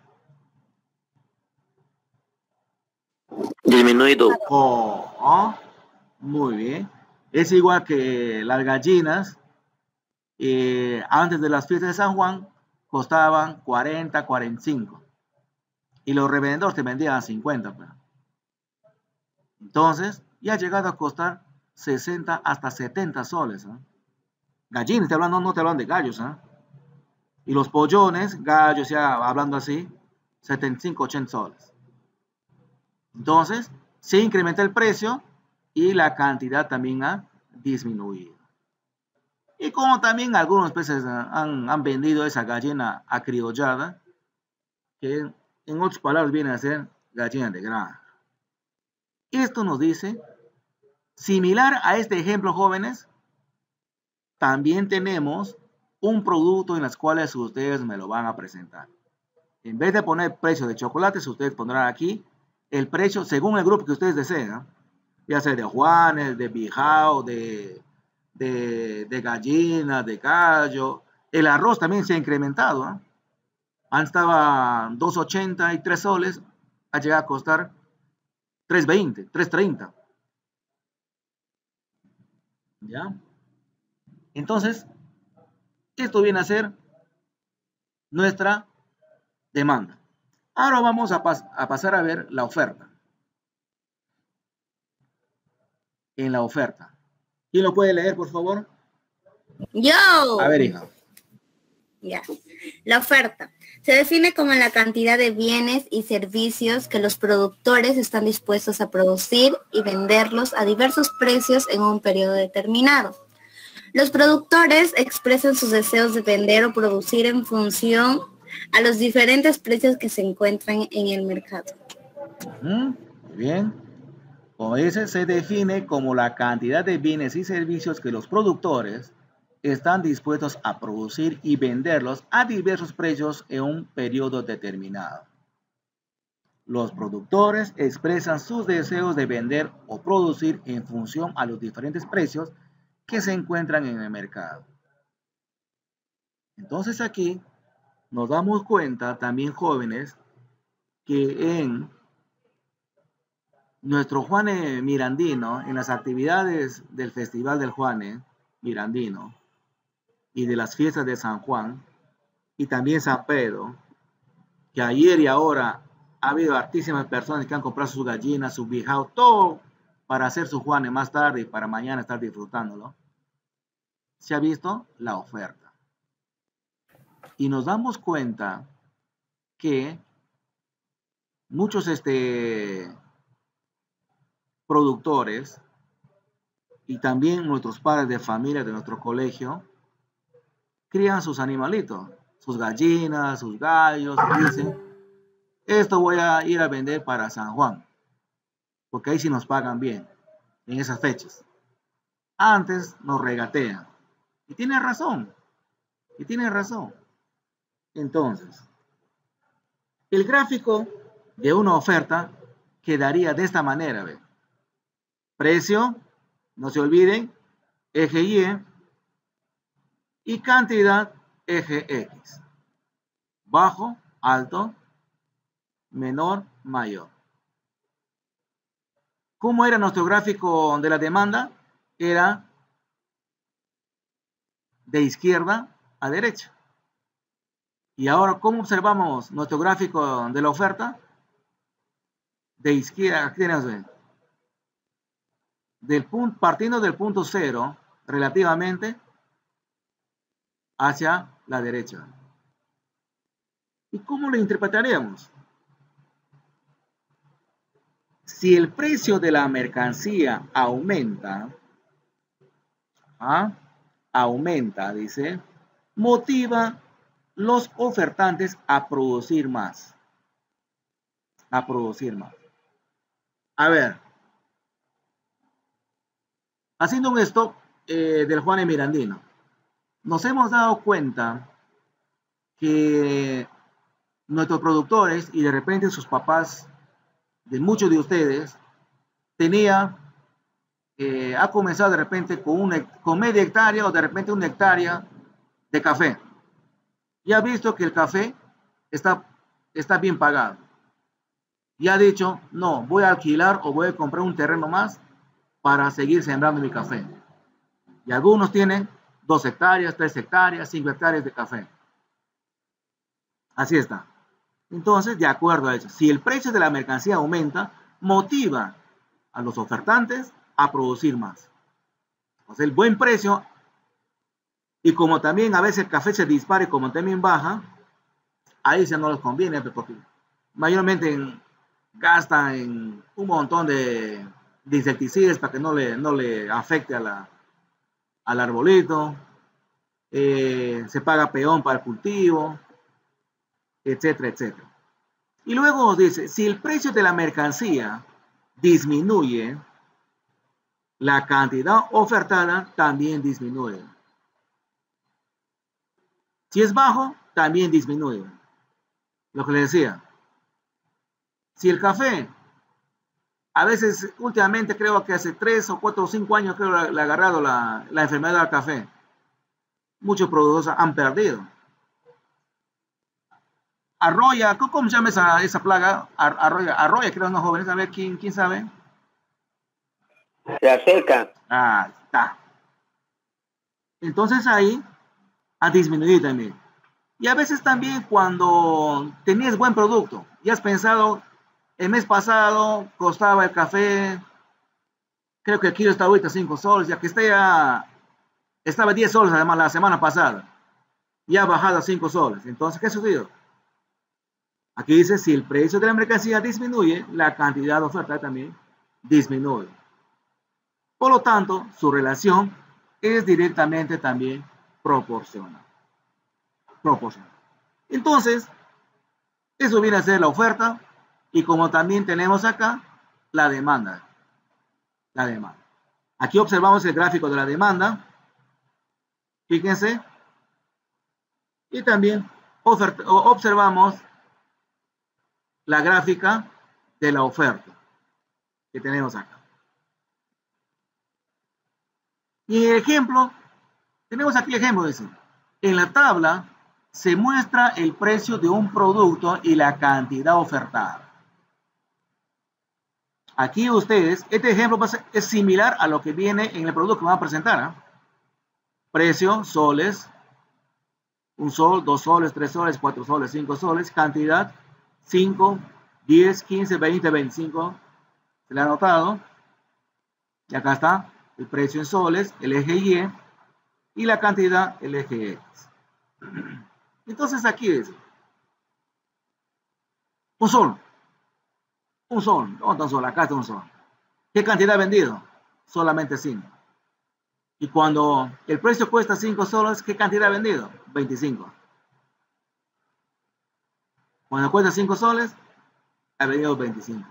Disminuido. Oh, oh, muy bien. Es igual que las gallinas. Eh, antes de las fiestas de San Juan costaban cuarenta, cuarenta y cinco. Y los revendedores te vendían a cincuenta. Pero. Entonces, ya ha llegado a costar sesenta hasta setenta soles. ¿Eh? Gallinas, te hablando, no te hablan de gallos. ¿Eh? Y los pollones, gallos, ya hablando así, setenta y cinco, ochenta soles. Entonces, se incrementa el precio y la cantidad también ha disminuido. Y como también algunos peces han, han vendido esa gallina acriollada, que en otras palabras viene a ser gallina de granja. Esto nos dice, similar a este ejemplo, jóvenes, también tenemos un producto en los cuales ustedes me lo van a presentar. En vez de poner precio de chocolates, ustedes pondrán aquí el precio según el grupo que ustedes deseen, ¿no? Ya sea de juanes, de bijao, de, de, de gallina, de gallo. El arroz también se ha incrementado, ¿no? Antes estaba dos ochenta y tres soles, ha llegado a costar tres veinte, tres treinta. ¿Ya? Entonces, esto viene a ser nuestra demanda. Ahora vamos a, pas a pasar a ver la oferta. En la oferta. ¿Quién lo puede leer, por favor? Yo. A ver, hija. Ya. La oferta se define como la cantidad de bienes y servicios que los productores están dispuestos a producir y venderlos a diversos precios en un periodo determinado. Los productores expresan sus deseos de vender o producir en función a los diferentes precios que se encuentran en el mercado. Muy bien. Como dice, se define como la cantidad de bienes y servicios que los productores están dispuestos a producir y venderlos a diversos precios en un periodo determinado. Los productores expresan sus deseos de vender o producir en función a los diferentes precios que se encuentran en el mercado. Entonces aquí nos damos cuenta también, jóvenes, que en nuestro Juane Mirandino, en las actividades del Festival del Juane Mirandino y de las fiestas de San Juan y también San Pedro, que ayer y ahora ha habido hartísimas personas que han comprado sus gallinas, sus bijao, todo para hacer su Juane más tarde y para mañana estar disfrutándolo. Se ha visto la oferta. Y nos damos cuenta que muchos este, productores y también nuestros padres de familia de nuestro colegio crían sus animalitos, sus gallinas, sus gallos, y dicen, esto voy a ir a vender para San Juan, porque ahí sí nos pagan bien, en esas fechas. Antes nos regatean. Y tiene razón, y tiene razón. Entonces, el gráfico de una oferta quedaría de esta manera, ¿ve? Precio, no se olviden, eje Y, y cantidad, eje X. Bajo, alto, menor, mayor. ¿Cómo era nuestro gráfico de la demanda? Era de izquierda a derecha. Y ahora, ¿cómo observamos nuestro gráfico de la oferta? De izquierda, aquí tenemos, del punto, partiendo del punto cero, relativamente, hacia la derecha. ¿Y cómo lo interpretaríamos? Si el precio de la mercancía aumenta, ¿ah? aumenta, dice, motiva los ofertantes a producir más. A producir más. A ver, haciendo un stop eh, del Juane Mirandino, nos hemos dado cuenta que nuestros productores y de repente sus papás, de muchos de ustedes, tenía, eh, ha comenzado de repente con, una, con media hectárea o de repente una hectárea de café. Y ha visto que el café está, está bien pagado. Y ha dicho, no, voy a alquilar o voy a comprar un terreno más para seguir sembrando mi café. Y algunos tienen dos hectáreas, tres hectáreas, cinco hectáreas de café. Así está. Entonces, de acuerdo a eso, si el precio de la mercancía aumenta, motiva a los ofertantes a producir más. O sea, el buen precio, y como también a veces el café se dispara y como también baja, ahí se no les conviene, porque mayormente en, gastan en un montón de, de insecticidas para que no le, no le afecte a la, al arbolito, eh, se paga peón para el cultivo, etcétera, etcétera. Y luego dice, si el precio de la mercancía disminuye, la cantidad ofertada también disminuye. Si es bajo, también disminuye. Lo que le decía. Si el café, a veces últimamente creo que hace tres o cuatro o cinco años creo que le ha agarrado la, la enfermedad al café. Muchos productores han perdido. Arroya, ¿cómo se llama esa, esa plaga? Arroya, arroya, creo, no jóvenes, a ver, ¿quién, quién sabe? Se acerca. Ah, está. Entonces ahí ha disminuido también. Y a veces también cuando tenías buen producto y has pensado, el mes pasado costaba el café, creo que el kilo está ahorita cinco soles, ya que está ya, estaba diez soles además la semana pasada, y ha bajado a cinco soles. Entonces, ¿qué sucedió? Aquí dice, si el precio de la mercancía disminuye, la cantidad de oferta también disminuye. Por lo tanto, su relación es directamente también proporcional. Proporcional. Entonces, eso viene a ser la oferta y como también tenemos acá la demanda. La demanda. Aquí observamos el gráfico de la demanda. Fíjense. Y también observamos la gráfica de la oferta que tenemos acá. Y en el ejemplo, tenemos aquí el ejemplo, dice, en la tabla se muestra el precio de un producto y la cantidad ofertada. aquí ustedes, este ejemplo va a ser- es similar a lo que viene en el producto que van a presentar. ¿Ah? Precio, soles, un sol, dos soles, tres soles, cuatro soles, cinco soles, cantidad, cinco, diez, quince, veinte, veinticinco, se le ha anotado, y acá está el precio en soles, el eje Y, y la cantidad, el eje X. Entonces aquí es, un sol, un sol, ¿dónde está un sol? Acá está un sol. ¿Qué cantidad vendido? Solamente cinco. Y cuando el precio cuesta cinco soles, ¿qué cantidad vendido? veinticinco. Cuando cuesta cinco soles, ha vendido veinticinco.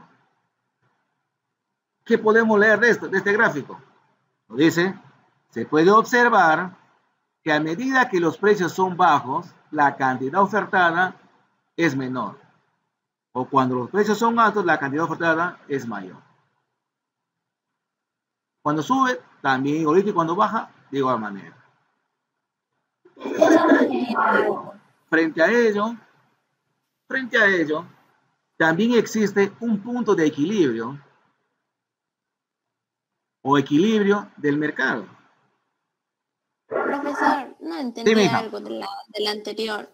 ¿Qué podemos leer de esto, de este gráfico? Lo dice, se puede observar que a medida que los precios son bajos, la cantidad ofertada es menor. O cuando los precios son altos, la cantidad ofertada es mayor. Cuando sube, también igualito, y cuando baja, de igual manera. Frente a ello, frente a ello, también existe un punto de equilibrio o equilibrio del mercado. Profesor, no entendí Dime, hija. algo de la, del anterior.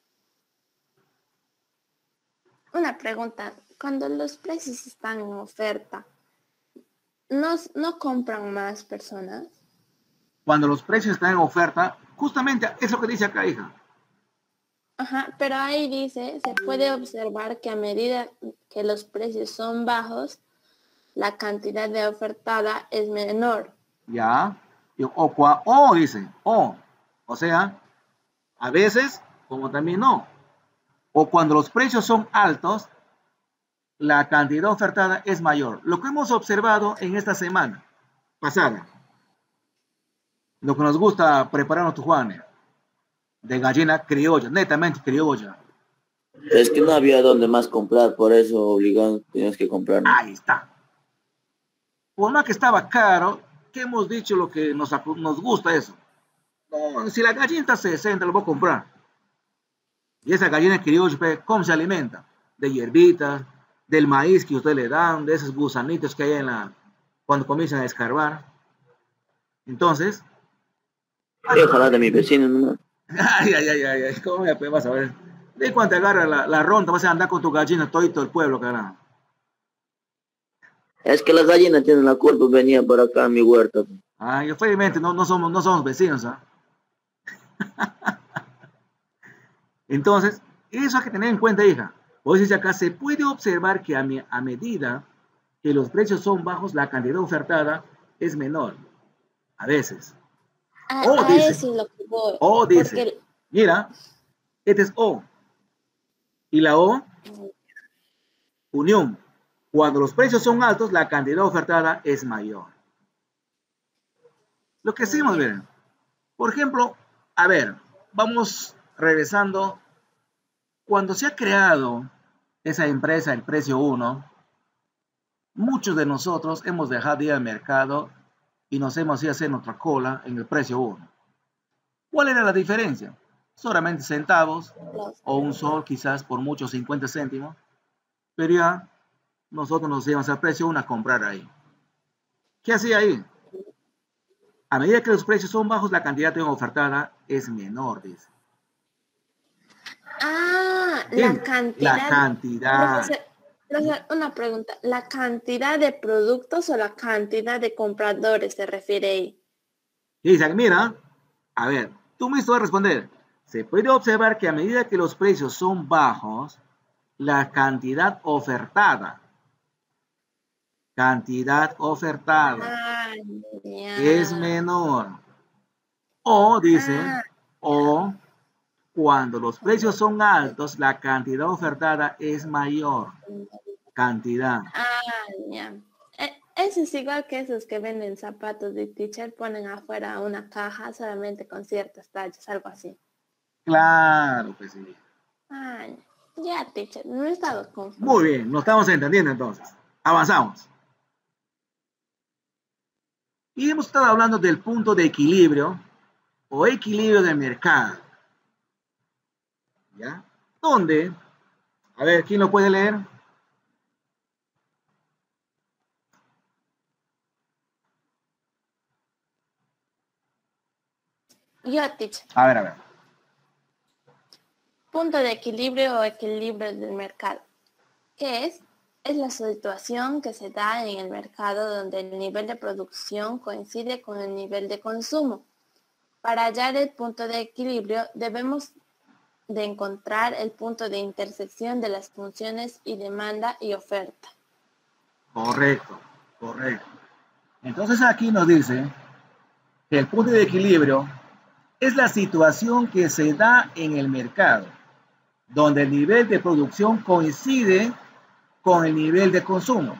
Una pregunta. Cuando los precios están en oferta, ¿no, no compran más personas? Cuando los precios están en oferta, justamente es lo que dice acá, hija. Ajá, pero ahí dice, se puede observar que a medida que los precios son bajos, la cantidad de ofertada es menor. Ya. Y- O, cua- o dice, o. O sea, a veces, como también no. O cuando los precios son altos, la cantidad ofertada es mayor. Lo que hemos observado en esta semana pasada, lo que nos gusta preparar nuestros Juanes, de gallina criolla, netamente criolla. Es que no había donde más comprar, por eso obligado tienes que comprar. Ahí está. Por más que estaba caro, ¿qué hemos dicho lo que nos, apu- nos gusta eso? No, si la gallina está a sesenta, lo voy a comprar. Y esa gallina criolla, pe, ¿cómo se alimenta? De hierbitas, del maíz que ustedes le dan, de esos gusanitos que hay en la, cuando comienzan a escarbar. Entonces, Ojalá de mi vecino, ¿no? ay, ay, ay, ay, ay, ¿cómo me vas a ver? De cuando te agarra la, la ronda, vas a andar con tu gallina todito el pueblo, carajo. Es que las gallinas tienen la culpa, venía por acá a mi huerta. Ay, felizmente no, no, somos, no somos vecinos, ¿ah? Entonces, eso hay que tener en cuenta, hija. Por eso dice acá, se puede observar que a, me- a medida que los precios son bajos, la cantidad ofertada es menor. A veces. A, O a dice, eso es lo que voy. o dice, Porque, mira, este es O. Y la O, unión. Cuando los precios son altos, la cantidad ofertada es mayor. Lo que hacemos, ver, por ejemplo, a ver, vamos regresando. Cuando se ha creado esa empresa, el precio uno, muchos de nosotros hemos dejado de ir al mercado y nos hemos ido a hacer nuestra cola en el precio uno. ¿Cuál era la diferencia? Solamente centavos los- o un sol, quizás por mucho cincuenta céntimos, pero ya nosotros nos íbamos al precio uno a comprar ahí. ¿Qué hacía ahí? A medida que los precios son bajos, la cantidad de ofertada es menor, dice. Ah, Sí, la cantidad. la cantidad. Profesor, profesor, una pregunta. ¿La cantidad de productos o la cantidad de compradores se refiere ahí? Dice, mira, a ver, tú mismo vas a responder. Se puede observar que a medida que los precios son bajos, la cantidad ofertada, cantidad ofertada Ah, ya. es menor. O dice, Ah, o cuando los precios son altos, la cantidad ofertada es mayor. Cantidad. ah, ya. E- Eso es igual que esos que venden zapatos de teacher, ponen afuera una caja solamente con ciertas tallas, algo así. Claro que sí. Ah, ya, teacher, no he estado confundiendo. Muy bien, nos estamos entendiendo entonces. Avanzamos. Y hemos estado hablando del punto de equilibrio o equilibrio del mercado. ¿Ya? ¿Dónde? A ver, ¿quién lo puede leer? Yo, teacher. A ver, a ver. Punto de equilibrio o equilibrio del mercado. ¿Qué es? Es la situación que se da en el mercado donde el nivel de producción coincide con el nivel de consumo. Para hallar el punto de equilibrio debemos de encontrar el punto de intersección de las funciones y demanda y oferta. Correcto, correcto. Entonces aquí nos dice que el punto de equilibrio es la situación que se da en el mercado, donde el nivel de producción coincide con el nivel de consumo.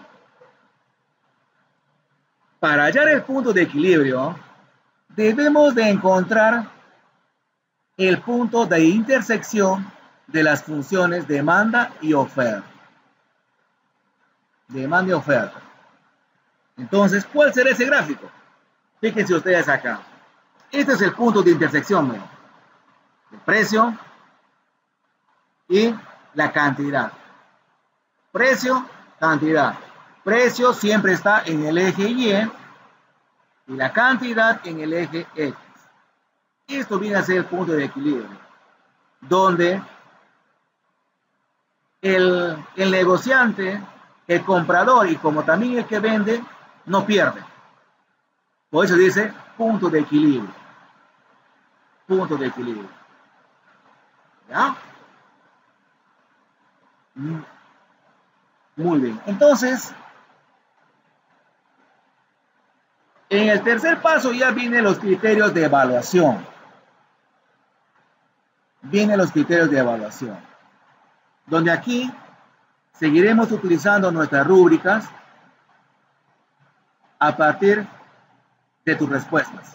Para hallar el punto de equilibrio, debemos de encontrar el punto de intersección de las funciones demanda y oferta. Demanda y oferta. Entonces, ¿cuál será ese gráfico? Fíjense ustedes acá. Este es el punto de intersección, ¿no? El precio y la cantidad. Precio, cantidad. Precio siempre está en el eje Y y la cantidad en el eje X. Esto viene a ser el punto de equilibrio, donde el, el negociante, el comprador y como también el que vende, no pierde. Por eso dice punto de equilibrio. Punto de equilibrio. ¿Ya? Muy bien. Entonces, en el tercer paso ya vienen los criterios de evaluación. Vienen los criterios de evaluación. Donde aquí seguiremos utilizando nuestras rúbricas a partir de tus respuestas.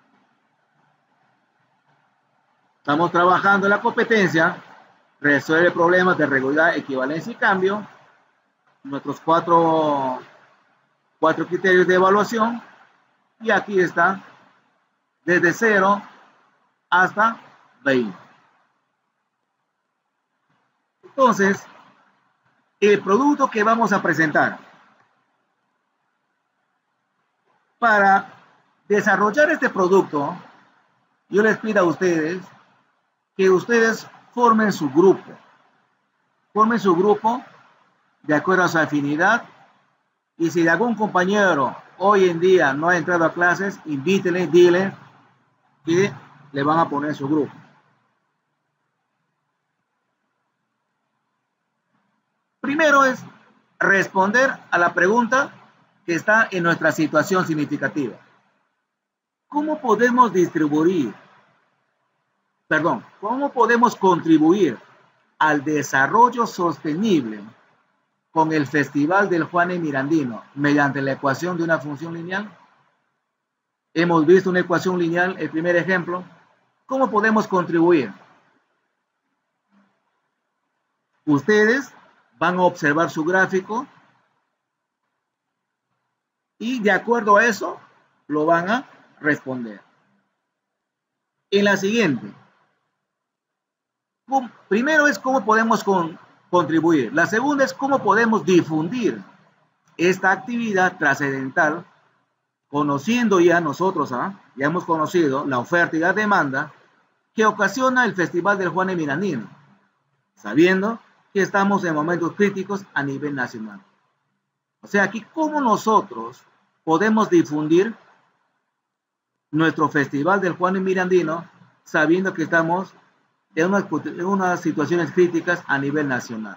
Estamos trabajando en la competencia, resuelve problemas de regularidad, equivalencia y cambio. Nuestros cuatro, cuatro criterios de evaluación. Y aquí está desde cero hasta veinte. Entonces, el producto que vamos a presentar. Para desarrollar este producto, yo les pido a ustedes que ustedes formen su grupo. Formen su grupo de acuerdo a su afinidad. Y si algún compañero hoy en día no ha entrado a clases, invítele, dile que le van a poner su grupo. Primero es responder a la pregunta que está en nuestra situación significativa. ¿Cómo podemos distribuir, perdón, cómo podemos contribuir al desarrollo sostenible con el Festival del Juan Mirandino mediante la ecuación de una función lineal? Hemos visto una ecuación lineal, el primer ejemplo. ¿Cómo podemos contribuir? Ustedes van a observar su gráfico y de acuerdo a eso lo van a responder. En la siguiente, primero es cómo podemos con, contribuir. La segunda es cómo podemos difundir esta actividad trascendental, conociendo ya nosotros, ¿ah? ya hemos conocido la oferta y la demanda que ocasiona el Festival del Juan Mirandino, sabiendo que estamos en momentos críticos a nivel nacional. O sea, aquí cómo nosotros podemos difundir nuestro Festival del Juan Mirandino sabiendo que estamos en unas, en unas situaciones críticas a nivel nacional.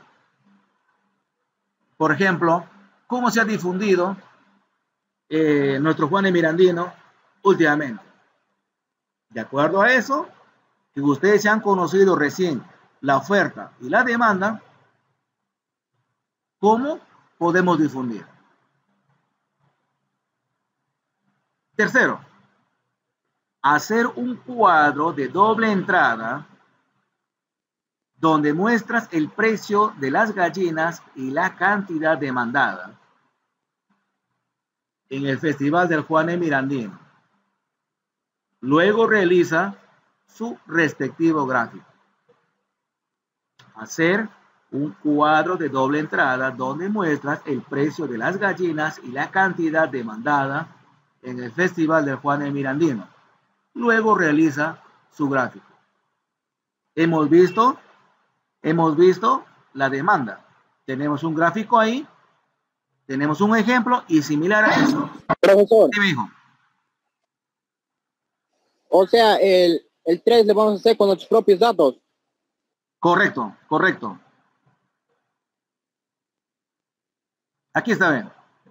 Por ejemplo, ¿cómo se ha difundido eh, nuestro Juan Mirandino últimamente? De acuerdo a eso, que ustedes se han conocido recién la oferta y la demanda, ¿cómo podemos difundir? Tercero, hacer un cuadro de doble entrada donde muestras el precio de las gallinas y la cantidad demandada en el Festival del Juan Mirandino. Luego realiza su respectivo gráfico. Hacer un cuadro de doble entrada donde muestras el precio de las gallinas y la cantidad demandada en el Festival del Juan Mirandino. luego realiza su gráfico. Hemos visto, hemos visto la demanda. Tenemos un gráfico ahí, tenemos un ejemplo y similar a eso. Profesor. Sí, mijo. O sea, el, el tres le vamos a hacer con nuestros propios datos. Correcto, correcto. Aquí está bien.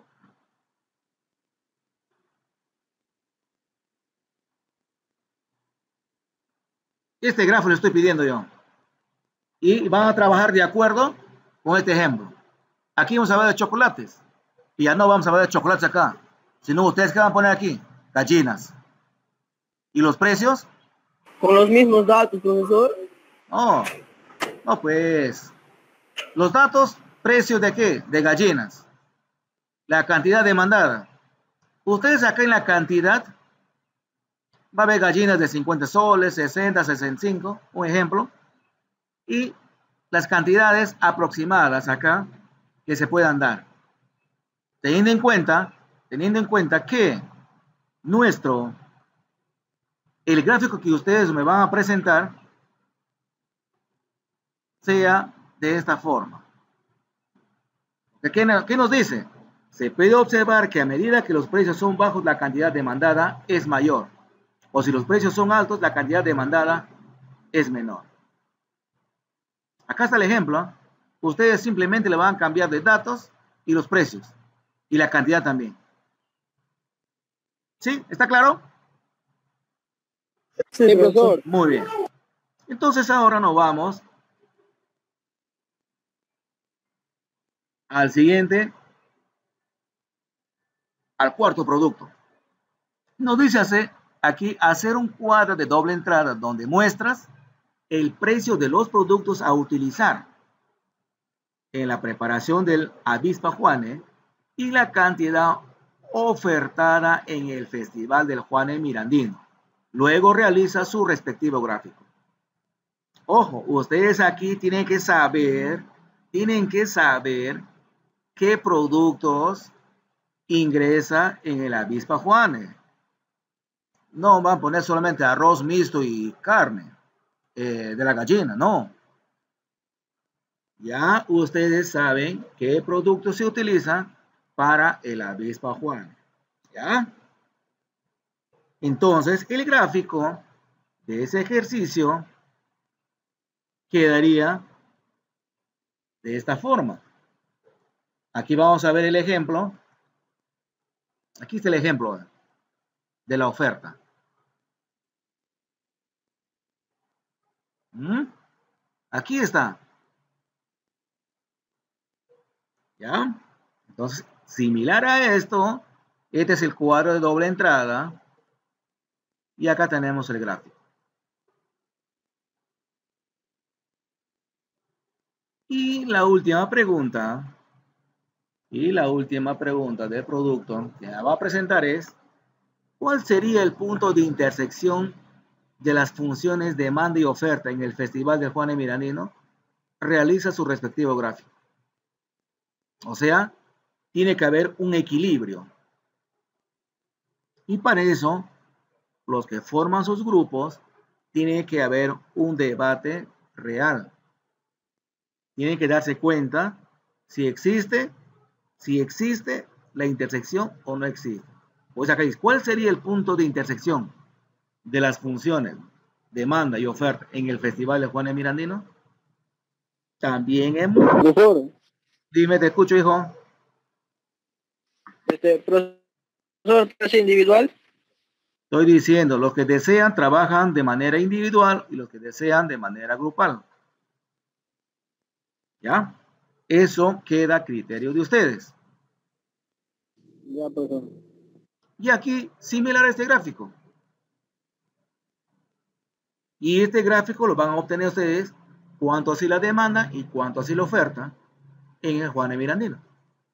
Este gráfico lo estoy pidiendo yo. Y van a trabajar de acuerdo con este ejemplo. Aquí vamos a hablar de chocolates. Y ya no vamos a hablar de chocolates acá. Sino ustedes, ¿qué van a poner aquí? Gallinas. ¿Y los precios? Con los mismos datos, profesor. No, no pues. Los datos, precios de qué? De gallinas. La cantidad demandada. Ustedes acá en la cantidad va a haber gallinas de cincuenta soles, sesenta, sesenta y cinco, un ejemplo. Y las cantidades aproximadas acá que se puedan dar. Teniendo en cuenta, teniendo en cuenta que nuestro, el gráfico que ustedes me van a presentar sea de esta forma. ¿Qué, qué nos dice? Se puede observar que a medida que los precios son bajos, la cantidad demandada es mayor. O si los precios son altos, la cantidad demandada es menor. Acá está el ejemplo. ¿eh? Ustedes simplemente le van a cambiar de datos y los precios. Y la cantidad también. ¿Sí? ¿Está claro? Sí, profesor. Muy bien. Entonces ahora nos vamos al siguiente, al cuarto producto. Nos dice hacer, aquí hacer un cuadro de doble entrada donde muestras el precio de los productos a utilizar en la preparación del avispa Juane y la cantidad ofertada en el Festival del Juane Mirandino. Luego realiza su respectivo gráfico. Ojo, ustedes aquí tienen que saber, tienen que saber qué productos ingresa en el avispa Juane. No van a poner solamente arroz mixto y carne eh, de la gallina, no. Ya ustedes saben qué productos se utilizan para el avispa Juane. ¿Ya? Entonces, el gráfico de ese ejercicio quedaría de esta forma. Aquí vamos a ver el ejemplo. Aquí está el ejemplo de la oferta. ¿Mm? Aquí está. ¿Ya? Entonces, similar a esto, este es el cuadro de doble entrada. Y acá tenemos el gráfico. Y la última pregunta, y la última pregunta del producto que va a presentar es, ¿cuál sería el punto de intersección de las funciones demanda y oferta en el Festival del Juane Mirandino? Realiza su respectivo gráfico. O sea, tiene que haber un equilibrio. Y para eso, los que forman sus grupos, tiene que haber un debate real. Tienen que darse cuenta si existe, si existe la intersección o no existe. O sea, ¿cuál sería el punto de intersección de las funciones demanda y oferta en el Festival de Juane Mirandino? También es muy... Profesor. Dime, te escucho, hijo. Este, profesor, ¿es individual? Estoy diciendo, los que desean trabajan de manera individual y los que desean de manera grupal. ¿Ya? Eso queda a criterio de ustedes. Ya, profesor. Y aquí, similar a este gráfico. Y este gráfico lo van a obtener ustedes cuánto así la demanda y cuánto así la oferta en el Juane Mirandino.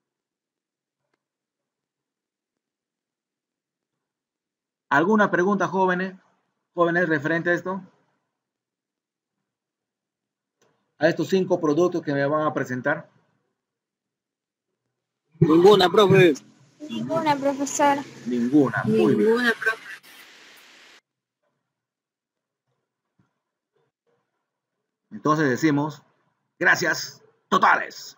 ¿Alguna pregunta, jóvenes? Jóvenes, referente a esto. A estos cinco productos que me van a presentar. Ninguna, profe. Ninguna, profesor. Ninguna. Muy bien. Ninguna, profe. Entonces decimos, gracias totales.